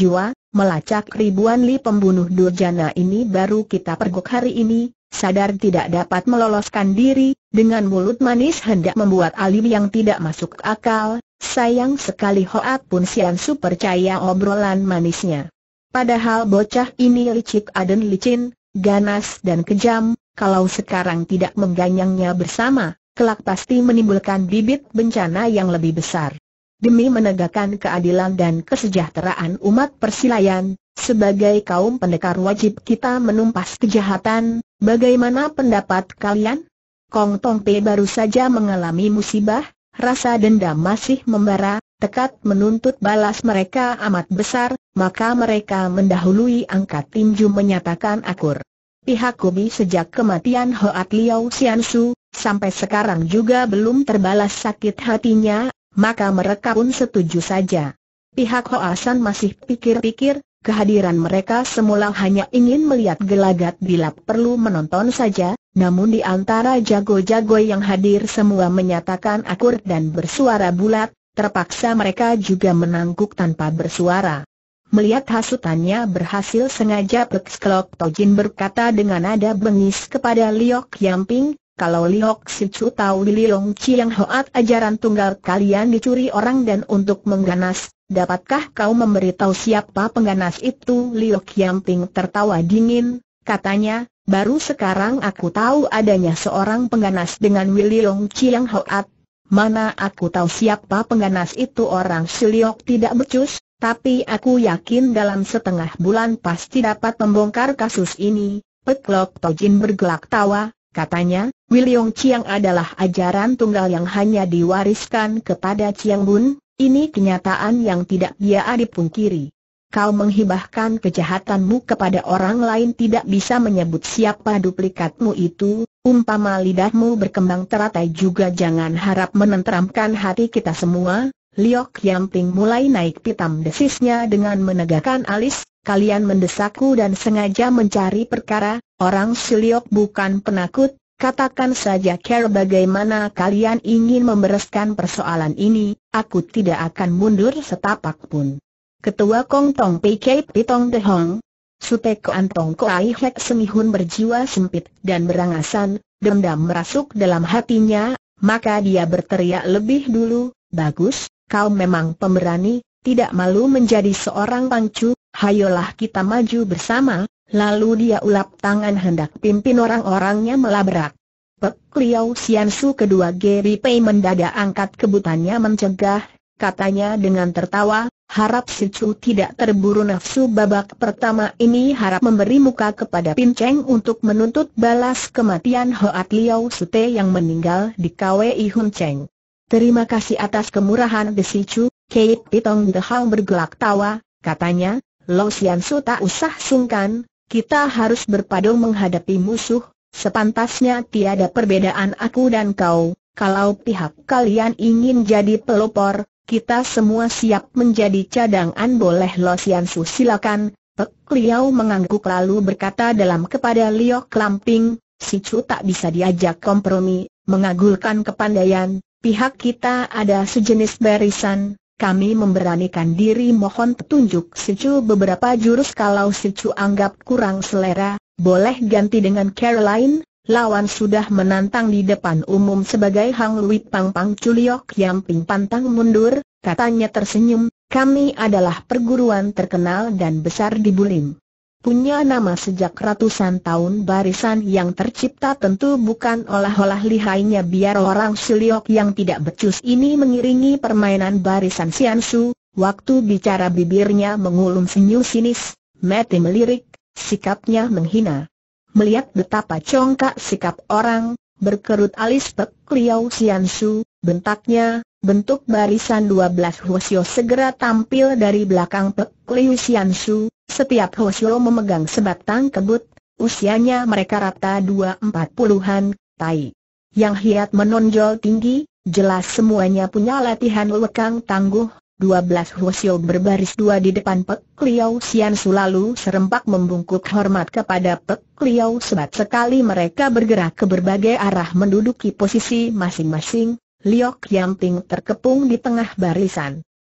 melacak ribuan li pembunuh durjana ini baru kita pergok hari ini, sadar tidak dapat meloloskan diri, dengan mulut manis hendak membuat alibi yang tidak masuk akal. Sayang sekali Hoat Pun Sian Su percaya obrolan manisnya. Padahal bocah ini licik aden licin, ganas dan kejam, kalau sekarang tidak mengganyangnya bersama, kelak pasti menimbulkan bibit bencana yang lebih besar. Demi menegakkan keadilan dan kesejahteraan umat persilaian, sebagai kaum pendekar wajib kita menumpas kejahatan. Bagaimana pendapat kalian? Kong Tong Pei baru saja mengalami musibah, rasa dendam masih membara, tekad menuntut balas mereka amat besar, maka mereka mendahului angkat tinju menyatakan akur. Pihak Kubi sejak kematian Hoat Liao Sian Su, sampai sekarang juga belum terbalas sakit hatinya, maka mereka pun setuju saja. Pihak Hoasan masih pikir-pikir, kehadiran mereka semula hanya ingin melihat gelagat bila perlu menonton saja, namun di antara jago-jago yang hadir semua menyatakan akur dan bersuara bulat, terpaksa mereka juga menangguk tanpa bersuara. Melihat hasutannya berhasil sengaja Pek Sklok Tojin berkata dengan nada bengis kepada Liok Yamping, kalau Liok Si Chu tahu Liong Chiang Hoat ajaran tunggal kalian dicuri orang dan untuk mengganas, dapatkah kau memberitahu siapa pengganas itu? Liok Yamping tertawa dingin, katanya, baru sekarang aku tahu adanya seorang pengganas dengan Liong Chiang Hoat. Mana aku tahu siapa pengganas itu? Orang si Liok tidak becus, tapi aku yakin dalam setengah bulan pasti dapat membongkar kasus ini. Pek Lok Tojin bergelak tawa, katanya, Liong Chiang adalah ajaran tunggal yang hanya diwariskan kepada Chiang Bun, ini kenyataan yang tidak dia dipungkiri. Kau menghibahkan kejahatanmu kepada orang lain tidak bisa menyebut siapa duplikatmu itu, umpama lidahmu berkembang teratai juga jangan harap menenteramkan hati kita semua. Liok Yamping mulai naik pitam desisnya dengan menegakkan alis, kalian mendesakku dan sengaja mencari perkara, orang si Liok bukan penakut. Katakan saja care bagaimana kalian ingin membereskan persoalan ini, aku tidak akan mundur setapak pun. Ketua Kong Tong Pei Kei Pitong De Hong, Suteko Antong Ko Ai Hek Semihun berjiwa sempit dan berangasan, dendam merasuk dalam hatinya, maka dia berteriak lebih dulu, bagus, kau memang pemberani, tidak malu menjadi seorang pangcu, hayolah kita maju bersama. Lalu dia ulap tangan hendak pimpin orang-orangnya melabrak. Pek Liao Sian Su kedua Geri Pei mendadak angkat kebutannya mencegah, katanya dengan tertawa, harap si Chu tidak terburu nafsu babak pertama ini harap memberi muka kepada Pin Cheng untuk menuntut balas kematian Hoat Liao Sute yang meninggal di K W I Hun Cheng. Terima kasih atas kemurahan de si Chu. Kate Pitong De Hang bergelak tawa, katanya, Lo Sian Su tak usah sungkan. Kita harus berpadu menghadapi musuh, sepantasnya tiada perbedaan aku dan kau, kalau pihak kalian ingin jadi pelopor, kita semua siap menjadi cadangan. Boleh Lo Sian Su silakan. Pek Liao mengangguk lalu berkata dalam kepada Liok Lamping, si Chu tak bisa diajak kompromi, mengagulkan kepandaian, pihak kita ada sejenis barisan. Kami memberanikan diri mohon petunjuk si Chu beberapa jurus kalau si Chu anggap kurang selera, boleh ganti dengan Caroline. Lawan sudah menantang di depan umum sebagai Hang Lui Pang Pang Culiok yang Ping pantang mundur, katanya tersenyum, kami adalah perguruan terkenal dan besar di Bulim. Punya nama sejak ratusan tahun, barisan yang tercipta tentu bukan olah-olah lihainya. Biar orang Suliok yang tidak becus ini mengiringi permainan barisan Sian Su. Waktu bicara bibirnya mengulum senyum sinis, mata melirik, sikapnya menghina. Melihat betapa congkak sikap orang, berkerut alis Pek Liao Sian Su, bentaknya, bentuk barisan dua belas Hwasyo segera tampil dari belakang Pek Liao Sian Su. Setiap Hwasyo memegang sebatang kebut, usianya mereka rata dua empat puluhan, tai yang hiat menonjol tinggi, jelas semuanya punya latihan lekang tangguh. Dua belas Hwasyo berbaris dua di depan Pek Liao Sian Su lalu serempak membungkuk hormat kepada Pek Liao. Sebat sekali mereka bergerak ke berbagai arah menduduki posisi masing-masing. Liok Yamping terkepung di tengah barisan.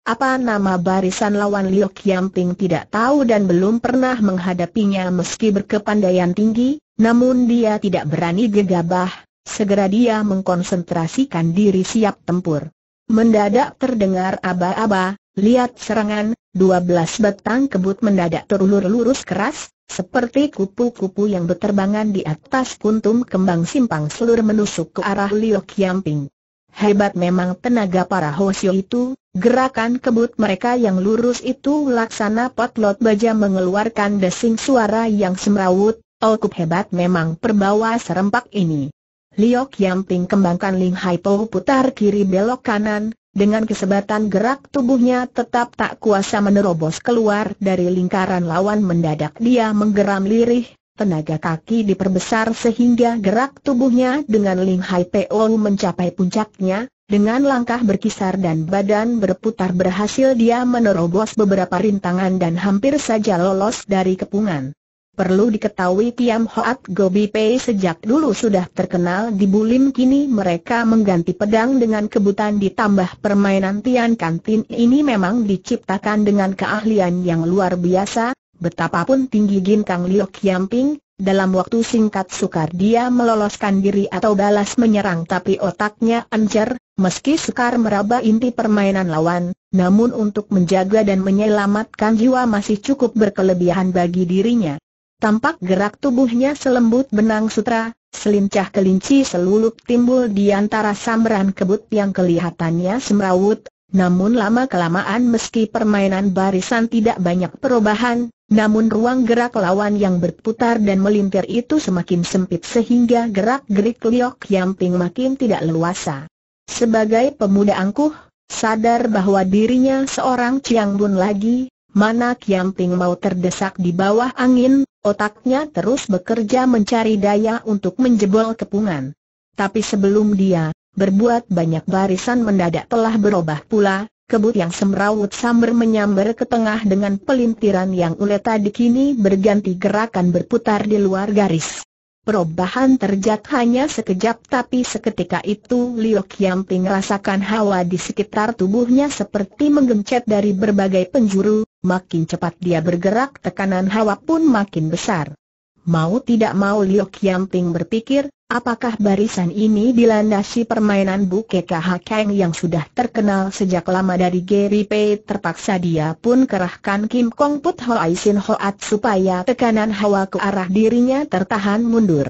Apa nama barisan lawan Liu Qiamping tidak tahu dan belum pernah menghadapinya meski berkepandaian tinggi, namun dia tidak berani gegabah, segera dia mengkonsentrasikan diri siap tempur. Mendadak terdengar aba-aba, lihat serangan, dua belas batang kebut mendadak terulur lurus keras, seperti kupu-kupu yang berterbangan di atas kuntum kembang simpang selur menusuk ke arah Liu Qiamping. Hebat memang tenaga para Hosio itu, gerakan kebut mereka yang lurus itu laksana potlot baja mengeluarkan desing suara yang semrawut, cukup hebat memang perbawa serempak ini. Liu Qiamping kembangkan Ling Hai Po putar kiri belok kanan, dengan kesebatan gerak tubuhnya tetap tak kuasa menerobos keluar dari lingkaran lawan. Mendadak dia menggeram lirih, tenaga kaki diperbesar sehingga gerak tubuhnya dengan Ling Hai Po mencapai puncaknya, dengan langkah berkisar dan badan berputar berhasil dia menerobos beberapa rintangan dan hampir saja lolos dari kepungan. Perlu diketahui Tiam Hoat Gobi Pei sejak dulu sudah terkenal di Bulim, kini mereka mengganti pedang dengan kebutan ditambah permainan Tian Kantin ini memang diciptakan dengan keahlian yang luar biasa. Betapapun tinggi ginkang Liu Qiamping, dalam waktu singkat sukar dia meloloskan diri atau balas menyerang, tapi otaknya encer, meski sukar meraba inti permainan lawan, namun untuk menjaga dan menyelamatkan jiwa masih cukup berkelebihan bagi dirinya. Tampak gerak tubuhnya selembut benang sutra, selincah kelinci selulup timbul di antara sambaran kebut yang kelihatannya semrawut, namun lama-kelamaan meski permainan barisan tidak banyak perubahan, namun ruang gerak lawan yang berputar dan melintir itu semakin sempit sehingga gerak-gerik Liu Qiamping makin tidak leluasa. Sebagai pemuda angkuh, sadar bahwa dirinya seorang Chiang Bun lagi, mana Qiamping mau terdesak di bawah angin, otaknya terus bekerja mencari daya untuk menjebol kepungan. Tapi sebelum dia berbuat banyak, barisan mendadak telah berubah pula. Kebut yang semrawut sambar menyambar ke tengah dengan pelintiran yang ulet tadi kini berganti gerakan berputar di luar garis. Perubahan terjadi hanya sekejap, tapi seketika itu Liu Qiamping rasakan hawa di sekitar tubuhnya seperti menggencet dari berbagai penjuru. Makin cepat dia bergerak, tekanan hawa pun makin besar. Mau tidak mau Liu Qiamping berpikir, apakah barisan ini dilandasi permainan Buke K H Kang yang sudah terkenal sejak lama dari Geri Pei. Terpaksa dia pun kerahkan Kim Kong Put Hoi Sin Hoat supaya tekanan hawa ke arah dirinya tertahan mundur.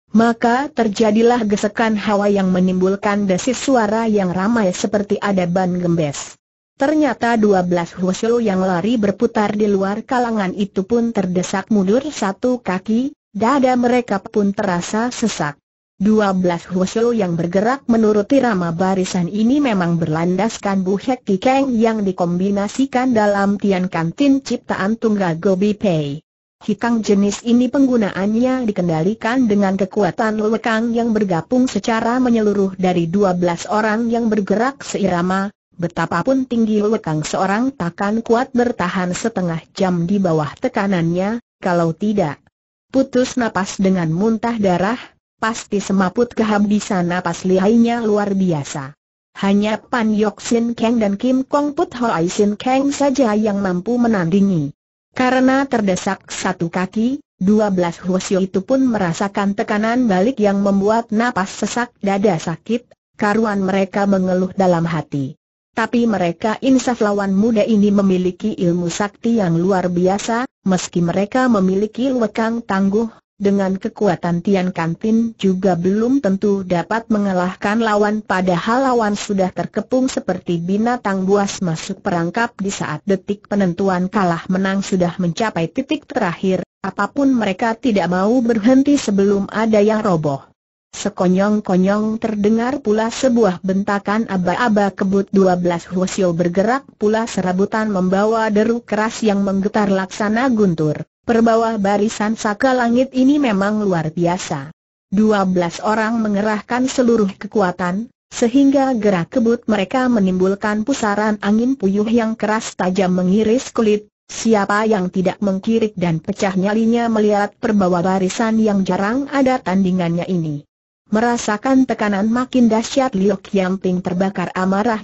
Maka terjadilah gesekan hawa yang menimbulkan desis suara yang ramai seperti ada ban gembes. Ternyata dua belas Hwasyo yang lari berputar di luar kalangan itu pun terdesak mundur satu kaki, dada mereka pun terasa sesak. Dua belas Hwasyo yang bergerak menurut irama barisan ini memang berlandaskan Bu Hek Ki Keng yang dikombinasikan dalam Tian Kantin ciptaan Tunggal Gobi Pei. Hikang jenis ini penggunaannya dikendalikan dengan kekuatan lewekang yang bergabung secara menyeluruh dari dua belas orang yang bergerak seirama. Betapapun tinggi lewekang seorang takkan kuat bertahan setengah jam di bawah tekanannya, kalau tidak putus napas dengan muntah darah, pasti semaput kehabisan napas lihainya luar biasa. Hanya Pan Yok Sin Keng dan Kim Kong Put Hoi Sin Keng saja yang mampu menandingi. Karena terdesak satu kaki, dua belas Hwasyo itu pun merasakan tekanan balik yang membuat napas sesak, dada sakit, karuan mereka mengeluh dalam hati. Tapi mereka insaf lawan muda ini memiliki ilmu sakti yang luar biasa, meski mereka memiliki lewekang tangguh, dengan kekuatan Tian Kantin juga belum tentu dapat mengalahkan lawan, padahal lawan sudah terkepung seperti binatang buas masuk perangkap di saat detik penentuan kalah menang sudah mencapai titik terakhir, apapun mereka tidak mau berhenti sebelum ada yang roboh. Sekonyong-konyong terdengar pula sebuah bentakan aba-aba kebut. Dua belas Hwasyo bergerak pula serabutan membawa deru keras yang menggetar laksana guntur. Perbawa barisan Saka Langit ini memang luar biasa. Dua belas orang mengerahkan seluruh kekuatan, sehingga gerak kebut mereka menimbulkan pusaran angin puyuh yang keras tajam mengiris kulit. Siapa yang tidak mengkirik dan pecah nyalinya melihat perbawa barisan yang jarang ada tandingannya ini. Merasakan tekanan makin dahsyat, Liu Qiamping terbakar amarahnya,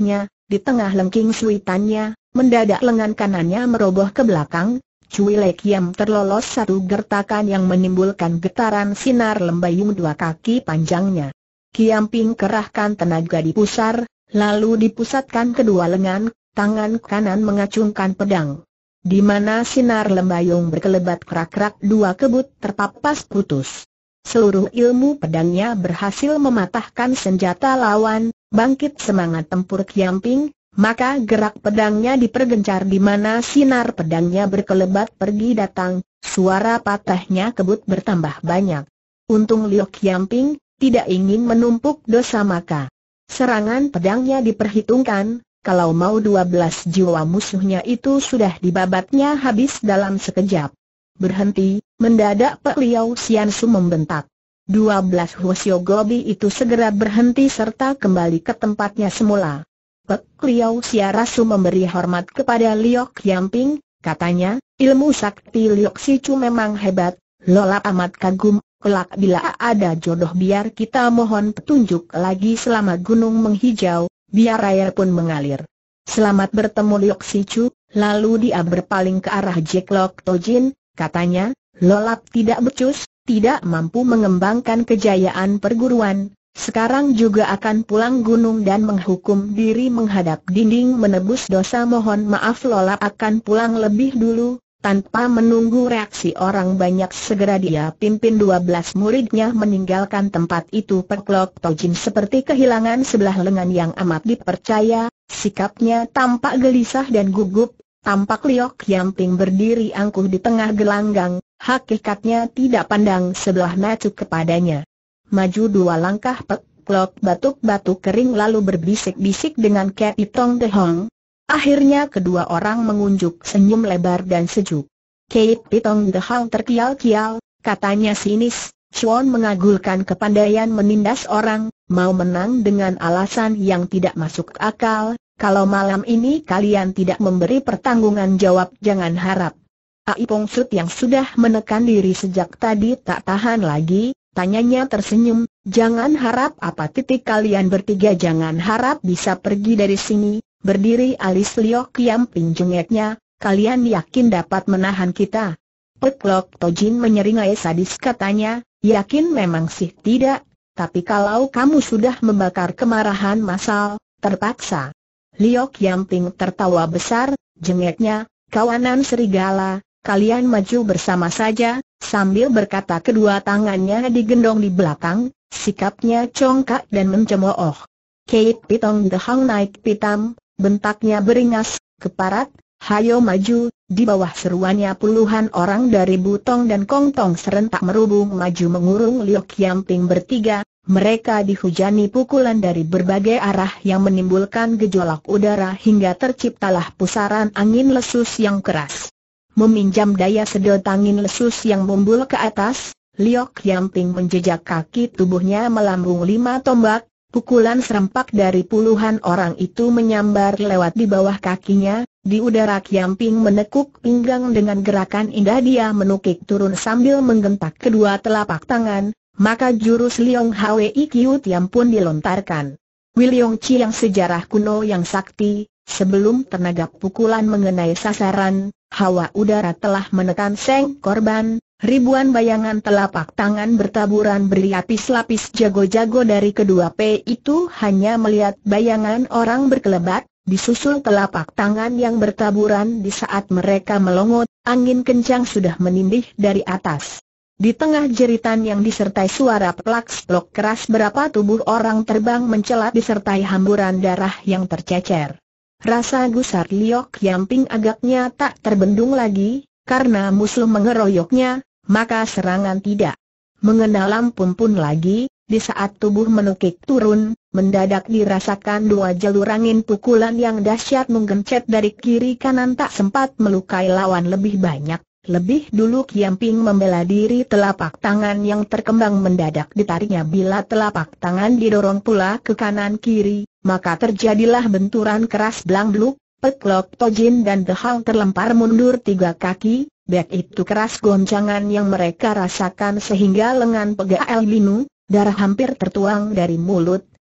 Di tengah lengking suitannya, mendadak lengan kanannya meroboh ke belakang. Cui Le Kiam terlolos satu gertakan yang menimbulkan getaran sinar lembayung dua kaki panjangnya. Kiam Ping kerahkan tenaga di pusar, lalu dipusatkan kedua lengan, tangan kanan mengacungkan pedang. Di mana sinar lembayung berkelebat kerak-kerak dua kebut terpapas putus. Seluruh ilmu pedangnya berhasil mematahkan senjata lawan. Bangkit semangat tempur Kiam Ping, maka gerak pedangnya dipergencar di mana sinar pedangnya berkelebat pergi datang. Suara patahnya kebut bertambah banyak. Untung Liok Kiam Ping tidak ingin menumpuk dosa, maka serangan pedangnya diperhitungkan. Kalau mau dua belas jiwa musuhnya itu sudah dibabatnya habis dalam sekejap. Berhenti, mendadak Pek Liau Siansu membentak. Dua belas Hwasyo Gobi itu segera berhenti serta kembali ke tempatnya semula. Pek Liau Siarasu memberi hormat kepada Liok Kiam Ping, katanya, ilmu sakti Liok Sicu memang hebat, Lola amat kagum. Kelak bila ada jodoh biar kita mohon petunjuk lagi selama gunung menghijau. Biar air pun mengalir. Selamat bertemu Liok Sicu. Lalu dia berpaling ke arah Jack Lok Tojin, katanya, Lolap tidak becus, tidak mampu mengembangkan kejayaan perguruan. Sekarang juga akan pulang gunung dan menghukum diri menghadap dinding menebus dosa. Mohon maaf, Lolap akan pulang lebih dulu. Tanpa menunggu reaksi orang banyak, segera dia pimpin dua belas muridnya meninggalkan tempat itu. Pek Lok Tojin seperti kehilangan sebelah lengan yang amat dipercaya. Sikapnya tampak gelisah dan gugup. Tampak Liok Kiam Ping berdiri angkuh di tengah gelanggang. Hakikatnya tidak pandang sebelah mata kepadanya. Maju dua langkah Pek Lok batuk-batuk kering lalu berbisik-bisik dengan Kei Tong De Hong. Akhirnya kedua orang mengunjuk senyum lebar dan sejuk. Kei Tong De Hong terkial-kial, katanya sinis, Chuan mengagulkan kepandaian menindas orang, mau menang dengan alasan yang tidak masuk akal. Kalau malam ini kalian tidak memberi pertanggungan jawab, jangan harap. Ai Pong Sut yang sudah menekan diri sejak tadi tak tahan lagi, tanyanya tersenyum, jangan harap apa titik kalian bertiga jangan harap bisa pergi dari sini. Berdiri alis Liok Kiam Ping jengeknya, kalian yakin dapat menahan kita? Pek Lok Tojin menyeringai sadis, katanya, yakin memang sih tidak, tapi kalau kamu sudah membakar kemarahan massal, terpaksa. Liok Kiam Ping tertawa besar, jengeknya, kawanan serigala, kalian maju bersama saja. Sambil berkata kedua tangannya digendong di belakang, sikapnya congkak dan mencemooh. Kei Pitong De Hong naik pitam. Bentaknya beringas, keparat, hayo maju. Di bawah seruannya puluhan orang dari Butong dan Kongtong serentak merubung maju mengurung Liok Kiam Ping bertiga. Mereka dihujani pukulan dari berbagai arah yang menimbulkan gejolak udara hingga terciptalah pusaran angin lesus yang keras. Meminjam daya sedot angin lesus yang membul ke atas, Liok Kiam Ping menjejak kaki tubuhnya melambung lima tombak. Pukulan serempak dari puluhan orang itu menyambar lewat di bawah kakinya. Di udara Kiam Ping menekuk pinggang dengan gerakan indah dia menukik turun sambil menggentak kedua telapak tangan. Maka jurus Liong Hwi Kiu Tiam pun dilontarkan. Wiliong Chi yang sejarah kuno yang sakti. Sebelum tenaga pukulan mengenai sasaran, hawa udara telah menekan seng korban. Ribuan bayangan telapak tangan bertaburan beri lapis-lapis jago-jago dari kedua P itu hanya melihat bayangan orang berkelebat, disusul telapak tangan yang bertaburan. Di saat mereka melongot, angin kencang sudah menindih dari atas. Di tengah jeritan yang disertai suara plak-plok keras, berapa tubuh orang terbang mencelat disertai hamburan darah yang tercecer. Rasa gusar Liok Kiam Ping agaknya tak terbendung lagi. Karena musuh mengeroyoknya, maka serangan tidak mengenal ampun pun lagi. Di saat tubuh menukik turun, mendadak dirasakan dua jalur angin pukulan yang dahsyat menggencet dari kiri kanan tak sempat melukai lawan lebih banyak. Lebih dulu Kiam Ping membela diri, telapak tangan yang terkembang mendadak ditariknya. Bila telapak tangan didorong pula ke kanan kiri, maka terjadilah benturan keras blang-bluk. Pek Lok Tojin dan The Hong terlempar mundur tiga kaki. Bek itu keras goncangan yang mereka rasakan sehingga lengan Pegael Binu, darah hampir tertuang dari mulut.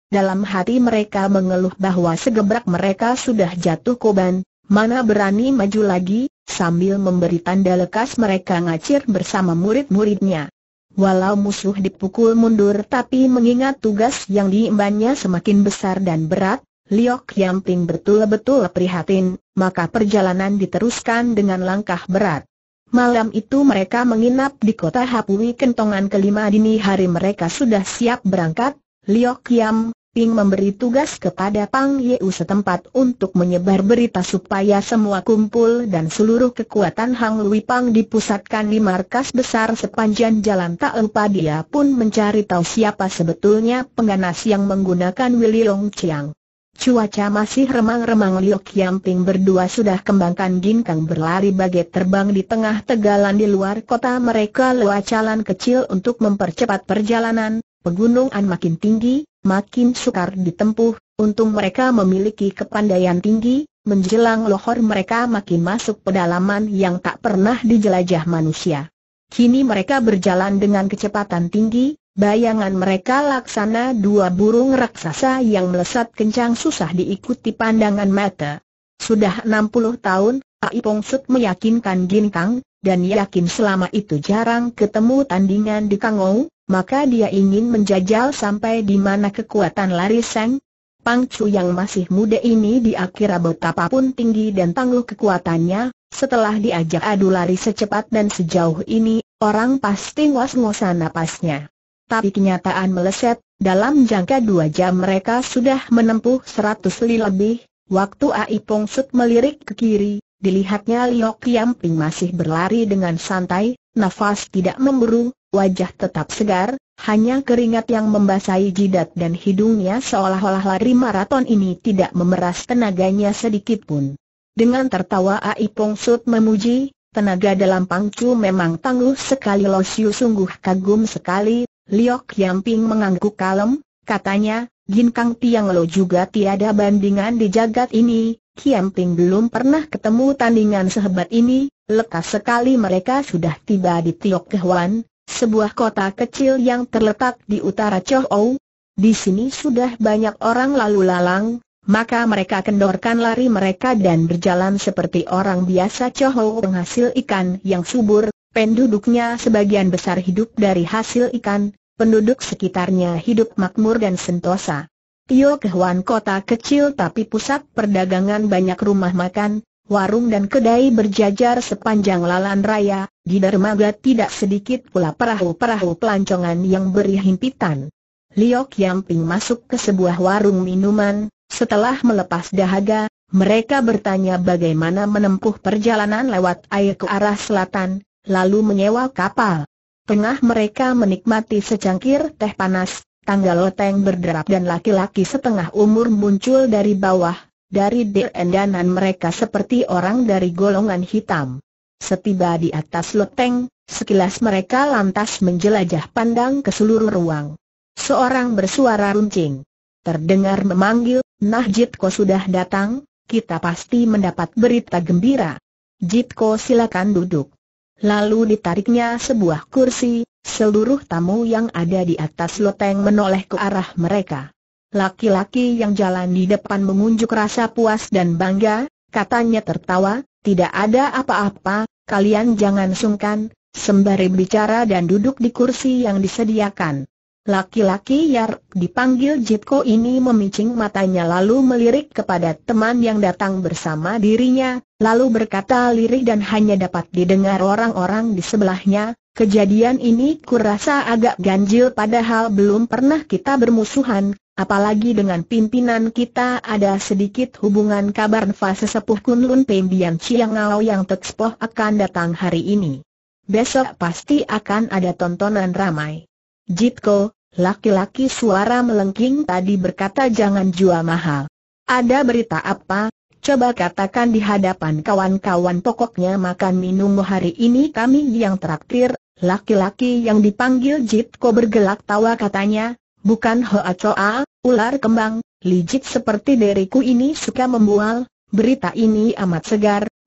dalam hati mereka mengeluh bahwa segebrak mereka sudah jatuh korban, mana berani maju lagi. Sambil memberi tanda lekas mereka ngacir bersama murid-muridnya. Walau musuh dipukul mundur tapi mengingat tugas yang diembannya semakin besar dan berat, Liok Yang Ping betul-betul prihatin, maka perjalanan diteruskan dengan langkah berat. Malam itu mereka menginap di kota Hapui Kentongan kelima. Dini hari mereka sudah siap berangkat. Liok Yang Ping memberi tugas kepada Pang Yeu setempat untuk menyebar berita supaya semua kumpul dan seluruh kekuatan Hang Lui Pang dipusatkan di markas besar sepanjang jalan. Tak lupa dia pun mencari tahu siapa sebetulnya pengganas yang menggunakan Willy Long Chiang. Cuaca masih remang-remang. Liok Yang Ping berdua sudah kembangkan ginkang berlari bagai terbang di tengah tegalan di luar kota. Mereka lewat jalan kecil untuk mempercepat perjalanan. Pegunungan makin tinggi, makin sukar ditempuh. Untung mereka memiliki kepandaian tinggi. Menjelang lohor mereka makin masuk pedalaman yang tak pernah dijelajah manusia. Kini mereka berjalan dengan kecepatan tinggi. Bayangan mereka laksana dua burung raksasa yang melesat kencang, susah diikuti pandangan mata. Sudah enam puluh tahun, Ai Pong Sut meyakinkan ginkang, dan yakin selama itu jarang ketemu tandingan di Kangou. Maka dia ingin menjajal sampai di mana kekuatan lari Sang Pangcu yang masih muda ini diakira betapapun tinggi dan tangguh kekuatannya. Setelah diajak adu lari secepat dan sejauh ini, orang pasti ngos-ngosan napasnya. Tapi kenyataan meleset, dalam jangka dua jam mereka sudah menempuh seratus li lebih. Waktu Ai Pong Sut melirik ke kiri, dilihatnya Liok Yang Ping masih berlari dengan santai, nafas tidak memburu. Wajah tetap segar, hanya keringat yang membasahi jidat dan hidungnya seolah-olah lari maraton ini tidak memeras tenaganya sedikit pun. Dengan tertawa Ai Pong Sut memuji, tenaga dalam Pangcu memang tangguh sekali. Lo Siu sungguh kagum sekali. Liok Yang Ping mengangguk kalem, katanya, ginkang Tiang Lo juga tiada bandingan di jagat ini. Kiam Ping belum pernah ketemu tandingan sehebat ini. Lekas sekali mereka sudah tiba di Tiok Kehwan, sebuah kota kecil yang terletak di utara Chow. Di sini sudah banyak orang lalu lalang, maka mereka kendorkan lari mereka dan berjalan seperti orang biasa. Chow penghasil ikan yang subur, penduduknya sebagian besar hidup dari hasil ikan, penduduk sekitarnya hidup makmur dan sentosa. Tio Kehwan kota kecil tapi pusat perdagangan, banyak rumah makan, warung dan kedai berjajar sepanjang lalan raya. Di dermaga tidak sedikit pula perahu-perahu pelancongan yang berhimpitan. Liok Yang Ping masuk ke sebuah warung minuman. Setelah melepas dahaga, mereka bertanya bagaimana menempuh perjalanan lewat air ke arah selatan, lalu menyewa kapal. Tengah mereka menikmati secangkir teh panas, tangga loteng berderap dan laki-laki setengah umur muncul dari bawah. Dari dendanan mereka seperti orang dari golongan hitam. Setiba di atas loteng, sekilas mereka lantas menjelajah pandang ke seluruh ruang. Seorang bersuara runcing terdengar memanggil, "Nah Jitko sudah datang, kita pasti mendapat berita gembira. Jitko silakan duduk." Lalu ditariknya sebuah kursi, seluruh tamu yang ada di atas loteng menoleh ke arah mereka. Laki-laki yang jalan di depan mengunjuk rasa puas dan bangga, katanya tertawa, "Tidak ada apa-apa, kalian jangan sungkan." Sembari bicara dan duduk di kursi yang disediakan, laki-laki yang dipanggil Jitko ini memicing matanya lalu melirik kepada teman yang datang bersama dirinya, lalu berkata lirih dan hanya dapat didengar orang-orang di sebelahnya, "Kejadian ini kurasa agak ganjil, padahal belum pernah kita bermusuhan. Apalagi dengan pimpinan kita ada sedikit hubungan. Kabar Nfa sesepuh Kunlun Pembian Chiang Ngao yang tekspoh akan datang hari ini. Besok pasti akan ada tontonan ramai." Jitko, laki-laki suara melengking tadi berkata, "Jangan jual mahal. Ada berita apa? Coba katakan di hadapan kawan-kawan. Pokoknya makan minum hari ini kami yang traktir." Laki-laki yang dipanggil Jitko bergelak tawa, katanya, "Bukan Hoa Choa, ular kembang, licik seperti diriku ini suka membual. Berita ini amat segar,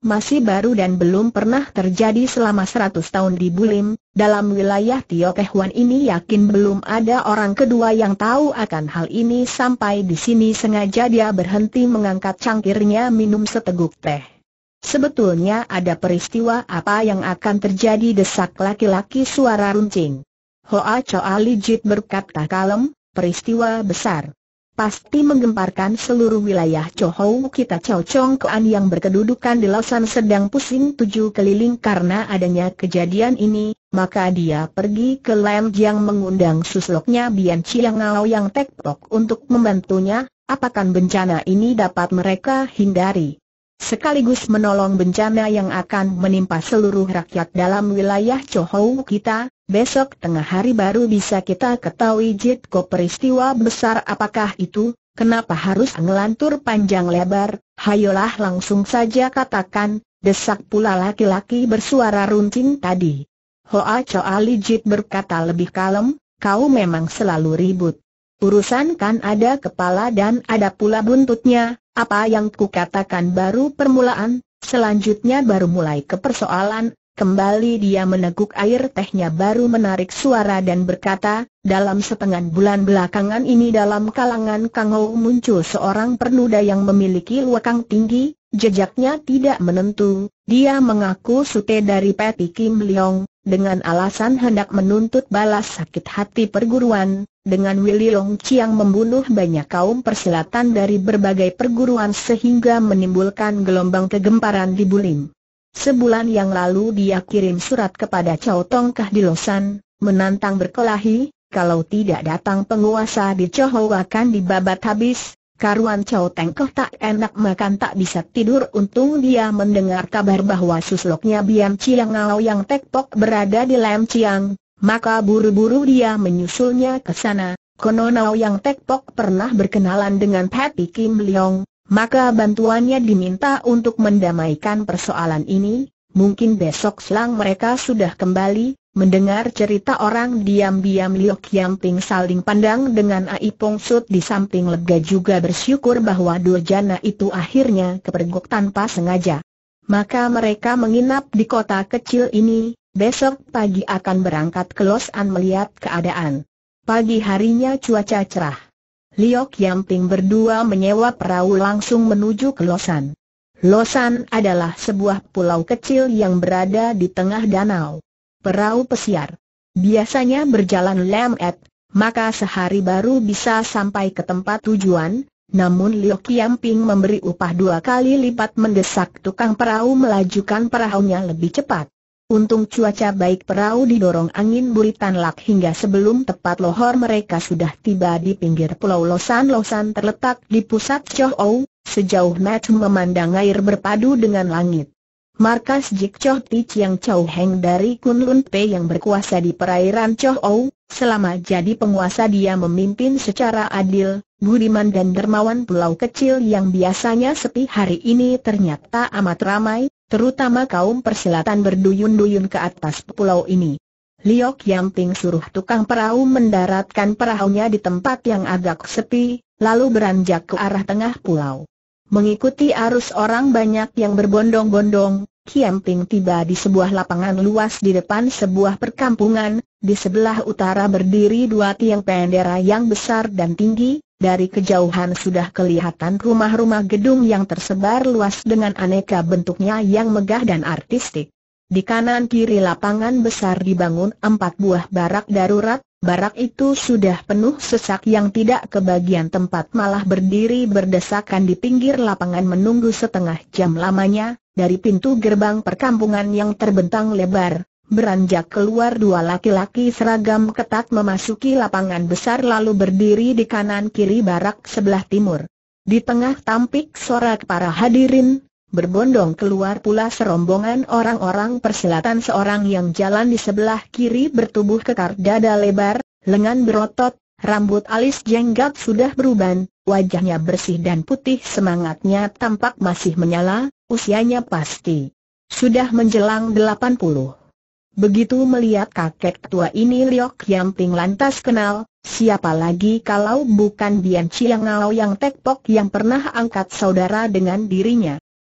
masih baru dan belum pernah terjadi selama seratus tahun di Bulim. Dalam wilayah Tiokehuan ini yakin belum ada orang kedua yang tahu akan hal ini. Sampai di sini sengaja dia berhenti mengangkat cangkirnya minum seteguk teh. Sebetulnya ada peristiwa apa yang akan terjadi, desak laki-laki suara runcing. Hoa Choa Lijit berkata kalem, peristiwa besar. Pasti menggemparkan seluruh wilayah Chohou kita. Chow Chong Koan yang berkedudukan di Lausan sedang pusing tujuh keliling karena adanya kejadian ini, maka dia pergi ke Lam Jiang mengundang susloknya Bian Chiang Ngao yang Tek Pok untuk membantunya. Apakan bencana ini dapat mereka hindari, sekaligus menolong bencana yang akan menimpa seluruh rakyat dalam wilayah Chohou kita. Besok tengah hari baru bisa kita ketahui Jitko peristiwa besar apakah itu. Kenapa harus ngelantur panjang lebar? Hayolah langsung saja katakan, desak pula laki-laki bersuara runcing tadi. Hoa Choa Lijit berkata lebih kalem, kau memang selalu ribut. Urusan kan ada kepala dan ada pula buntutnya. Apa yang kukatakan baru permulaan, selanjutnya baru mulai ke persoalan. Kembali dia meneguk air tehnya baru menarik suara dan berkata, dalam setengah bulan belakangan ini dalam kalangan Kangou muncul seorang pemuda yang memiliki luakang tinggi, jejaknya tidak menentu. Dia mengaku sute dari Peti Kim Leong, dengan alasan hendak menuntut balas sakit hati perguruan. Dengan Willy Long Chiang membunuh banyak kaum persilatan dari berbagai perguruan sehingga menimbulkan gelombang kegemparan di Bulim. Sebulan yang lalu dia kirim surat kepada Chow Tongkah di Lausan, menantang berkelahi, kalau tidak datang penguasa di Chohou akan dibabat habis. Karuan Chow Tongkah tak enak makan tak bisa tidur. Untung dia mendengar kabar bahwa susloknya Bian Chiang Ngao yang Tek Pok berada di Lam Chiang, maka buru-buru dia menyusulnya ke sana. Konon Ngao yang Tek Pok pernah berkenalan dengan Peti Kim Leong, maka bantuannya diminta untuk mendamaikan persoalan ini. Mungkin besok siang mereka sudah kembali. Mendengar cerita orang diam-diam Liok Kiam Ping saling pandang dengan Ai Pong Sut di samping lega juga bersyukur bahwa dua jana itu akhirnya kepergok tanpa sengaja. Maka mereka menginap di kota kecil ini. Besok pagi akan berangkat ke Lausan melihat keadaan. Pagi harinya cuaca cerah. Liok Kiam Ping berdua menyewa perahu langsung menuju ke Lausan. Lausan adalah sebuah pulau kecil yang berada di tengah danau. Perahu pesiar biasanya berjalan lambat, maka sehari baru bisa sampai ke tempat tujuan. Namun Liok Kiam Ping memberi upah dua kali lipat mendesak tukang perahu melajukan perahunya lebih cepat. Untung cuaca baik, perahu didorong angin buritan lak hingga sebelum tepat lohor mereka sudah tiba di pinggir pulau Lausan. Lausan terletak di pusat Chohou, sejauh mata memandang air berpadu dengan langit. Markas Jik Choh Ti Chiang Chow Heng dari Kunlun Pe yang berkuasa di perairan Chohou. Selama jadi penguasa dia memimpin secara adil, budiman dan dermawan pulau kecil yang biasanya sepi hari ini ternyata amat ramai, terutama kaum persilatan berduyun-duyun ke atas pulau ini. Liok Kiam Ping suruh tukang perahu mendaratkan perahunya di tempat yang agak sepi, lalu beranjak ke arah tengah pulau. Mengikuti arus orang banyak yang berbondong-bondong, Kiam Ping tiba di sebuah lapangan luas di depan sebuah perkampungan. Di sebelah utara berdiri dua tiang bendera yang besar dan tinggi. Dari kejauhan sudah kelihatan rumah-rumah gedung yang tersebar luas dengan aneka bentuknya yang megah dan artistik. Di kanan kiri lapangan besar dibangun empat buah barak darurat. Barak itu sudah penuh sesak yang tidak kebagian tempat, malah berdiri berdesakan di pinggir lapangan menunggu setengah jam lamanya. Dari pintu gerbang perkampungan yang terbentang lebar, beranjak keluar dua laki-laki seragam ketat memasuki lapangan besar lalu berdiri di kanan kiri barak sebelah timur. Di tengah tampik sorak para hadirin, berbondong keluar pula serombongan orang-orang persilatan. Seorang yang jalan di sebelah kiri bertubuh kekar, dada lebar, lengan berotot, rambut alis jenggot sudah beruban, wajahnya bersih dan putih, semangatnya tampak masih menyala, usianya pasti sudah menjelang delapan puluh. Begitu melihat kakek tua ini Liok Kiam Ping lantas kenal, siapa lagi kalau bukan Bian Chiang Ngao yang Tek Pok yang pernah angkat saudara dengan dirinya.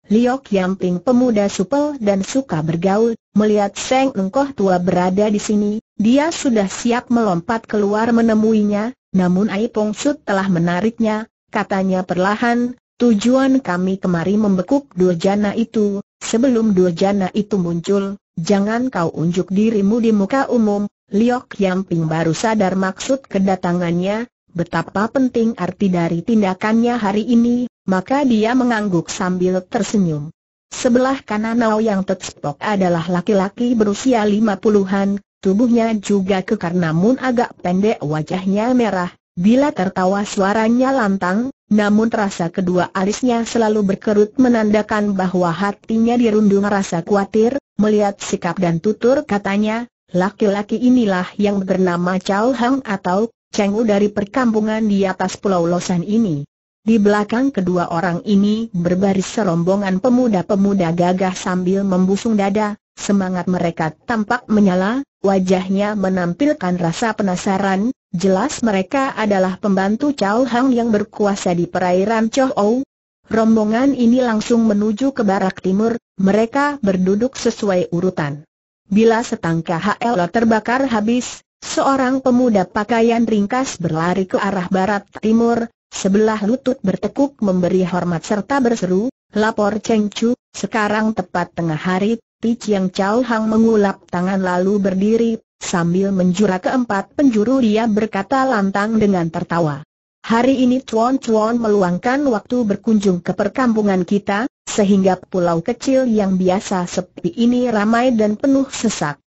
Liok Yamping pemuda supel dan suka bergaul, melihat Seng Engkoh tua berada di sini, dia sudah siap melompat keluar menemuinya, namun Ai Pong Sut telah menariknya, katanya perlahan, tujuan kami kemari membekuk durjana itu, sebelum durjana itu muncul, jangan kau unjuk dirimu di muka umum. Liok Yamping baru sadar maksud kedatangannya, betapa penting arti dari tindakannya hari ini. Maka dia mengangguk sambil tersenyum. Sebelah kanan Ouyang Tetspok adalah laki-laki berusia lima puluhan, tubuhnya juga kekar namun agak pendek, wajahnya merah. Bila tertawa suaranya lantang, namun terasa kedua alisnya selalu berkerut menandakan bahwa hatinya dirundung rasa khawatir. Melihat sikap dan tutur katanya, laki-laki inilah yang bernama Chow Hang atau Cheng U dari perkampungan di atas Pulau Losan ini. Di belakang kedua orang ini berbaris serombongan pemuda-pemuda gagah sambil membusung dada, semangat mereka tampak menyala, wajahnya menampilkan rasa penasaran, jelas mereka adalah pembantu Chow Hang yang berkuasa di perairan Chow. Rombongan ini langsung menuju ke barak timur, mereka berduduk sesuai urutan. Bila setangka H L terbakar habis, seorang pemuda pakaian ringkas berlari ke arah barat timur. Sebelah lutut bertekuk memberi hormat serta berseru, lapor Cheng Chu, sekarang tepat tengah hari. Ti Chiang Chow Hang mengulap tangan lalu berdiri, sambil menjura keempat penjuru dia berkata lantang dengan tertawa. Hari ini Tuan-Tuan meluangkan waktu berkunjung ke perkampungan kita, sehingga pulau kecil yang biasa sepi ini ramai dan penuh sesak.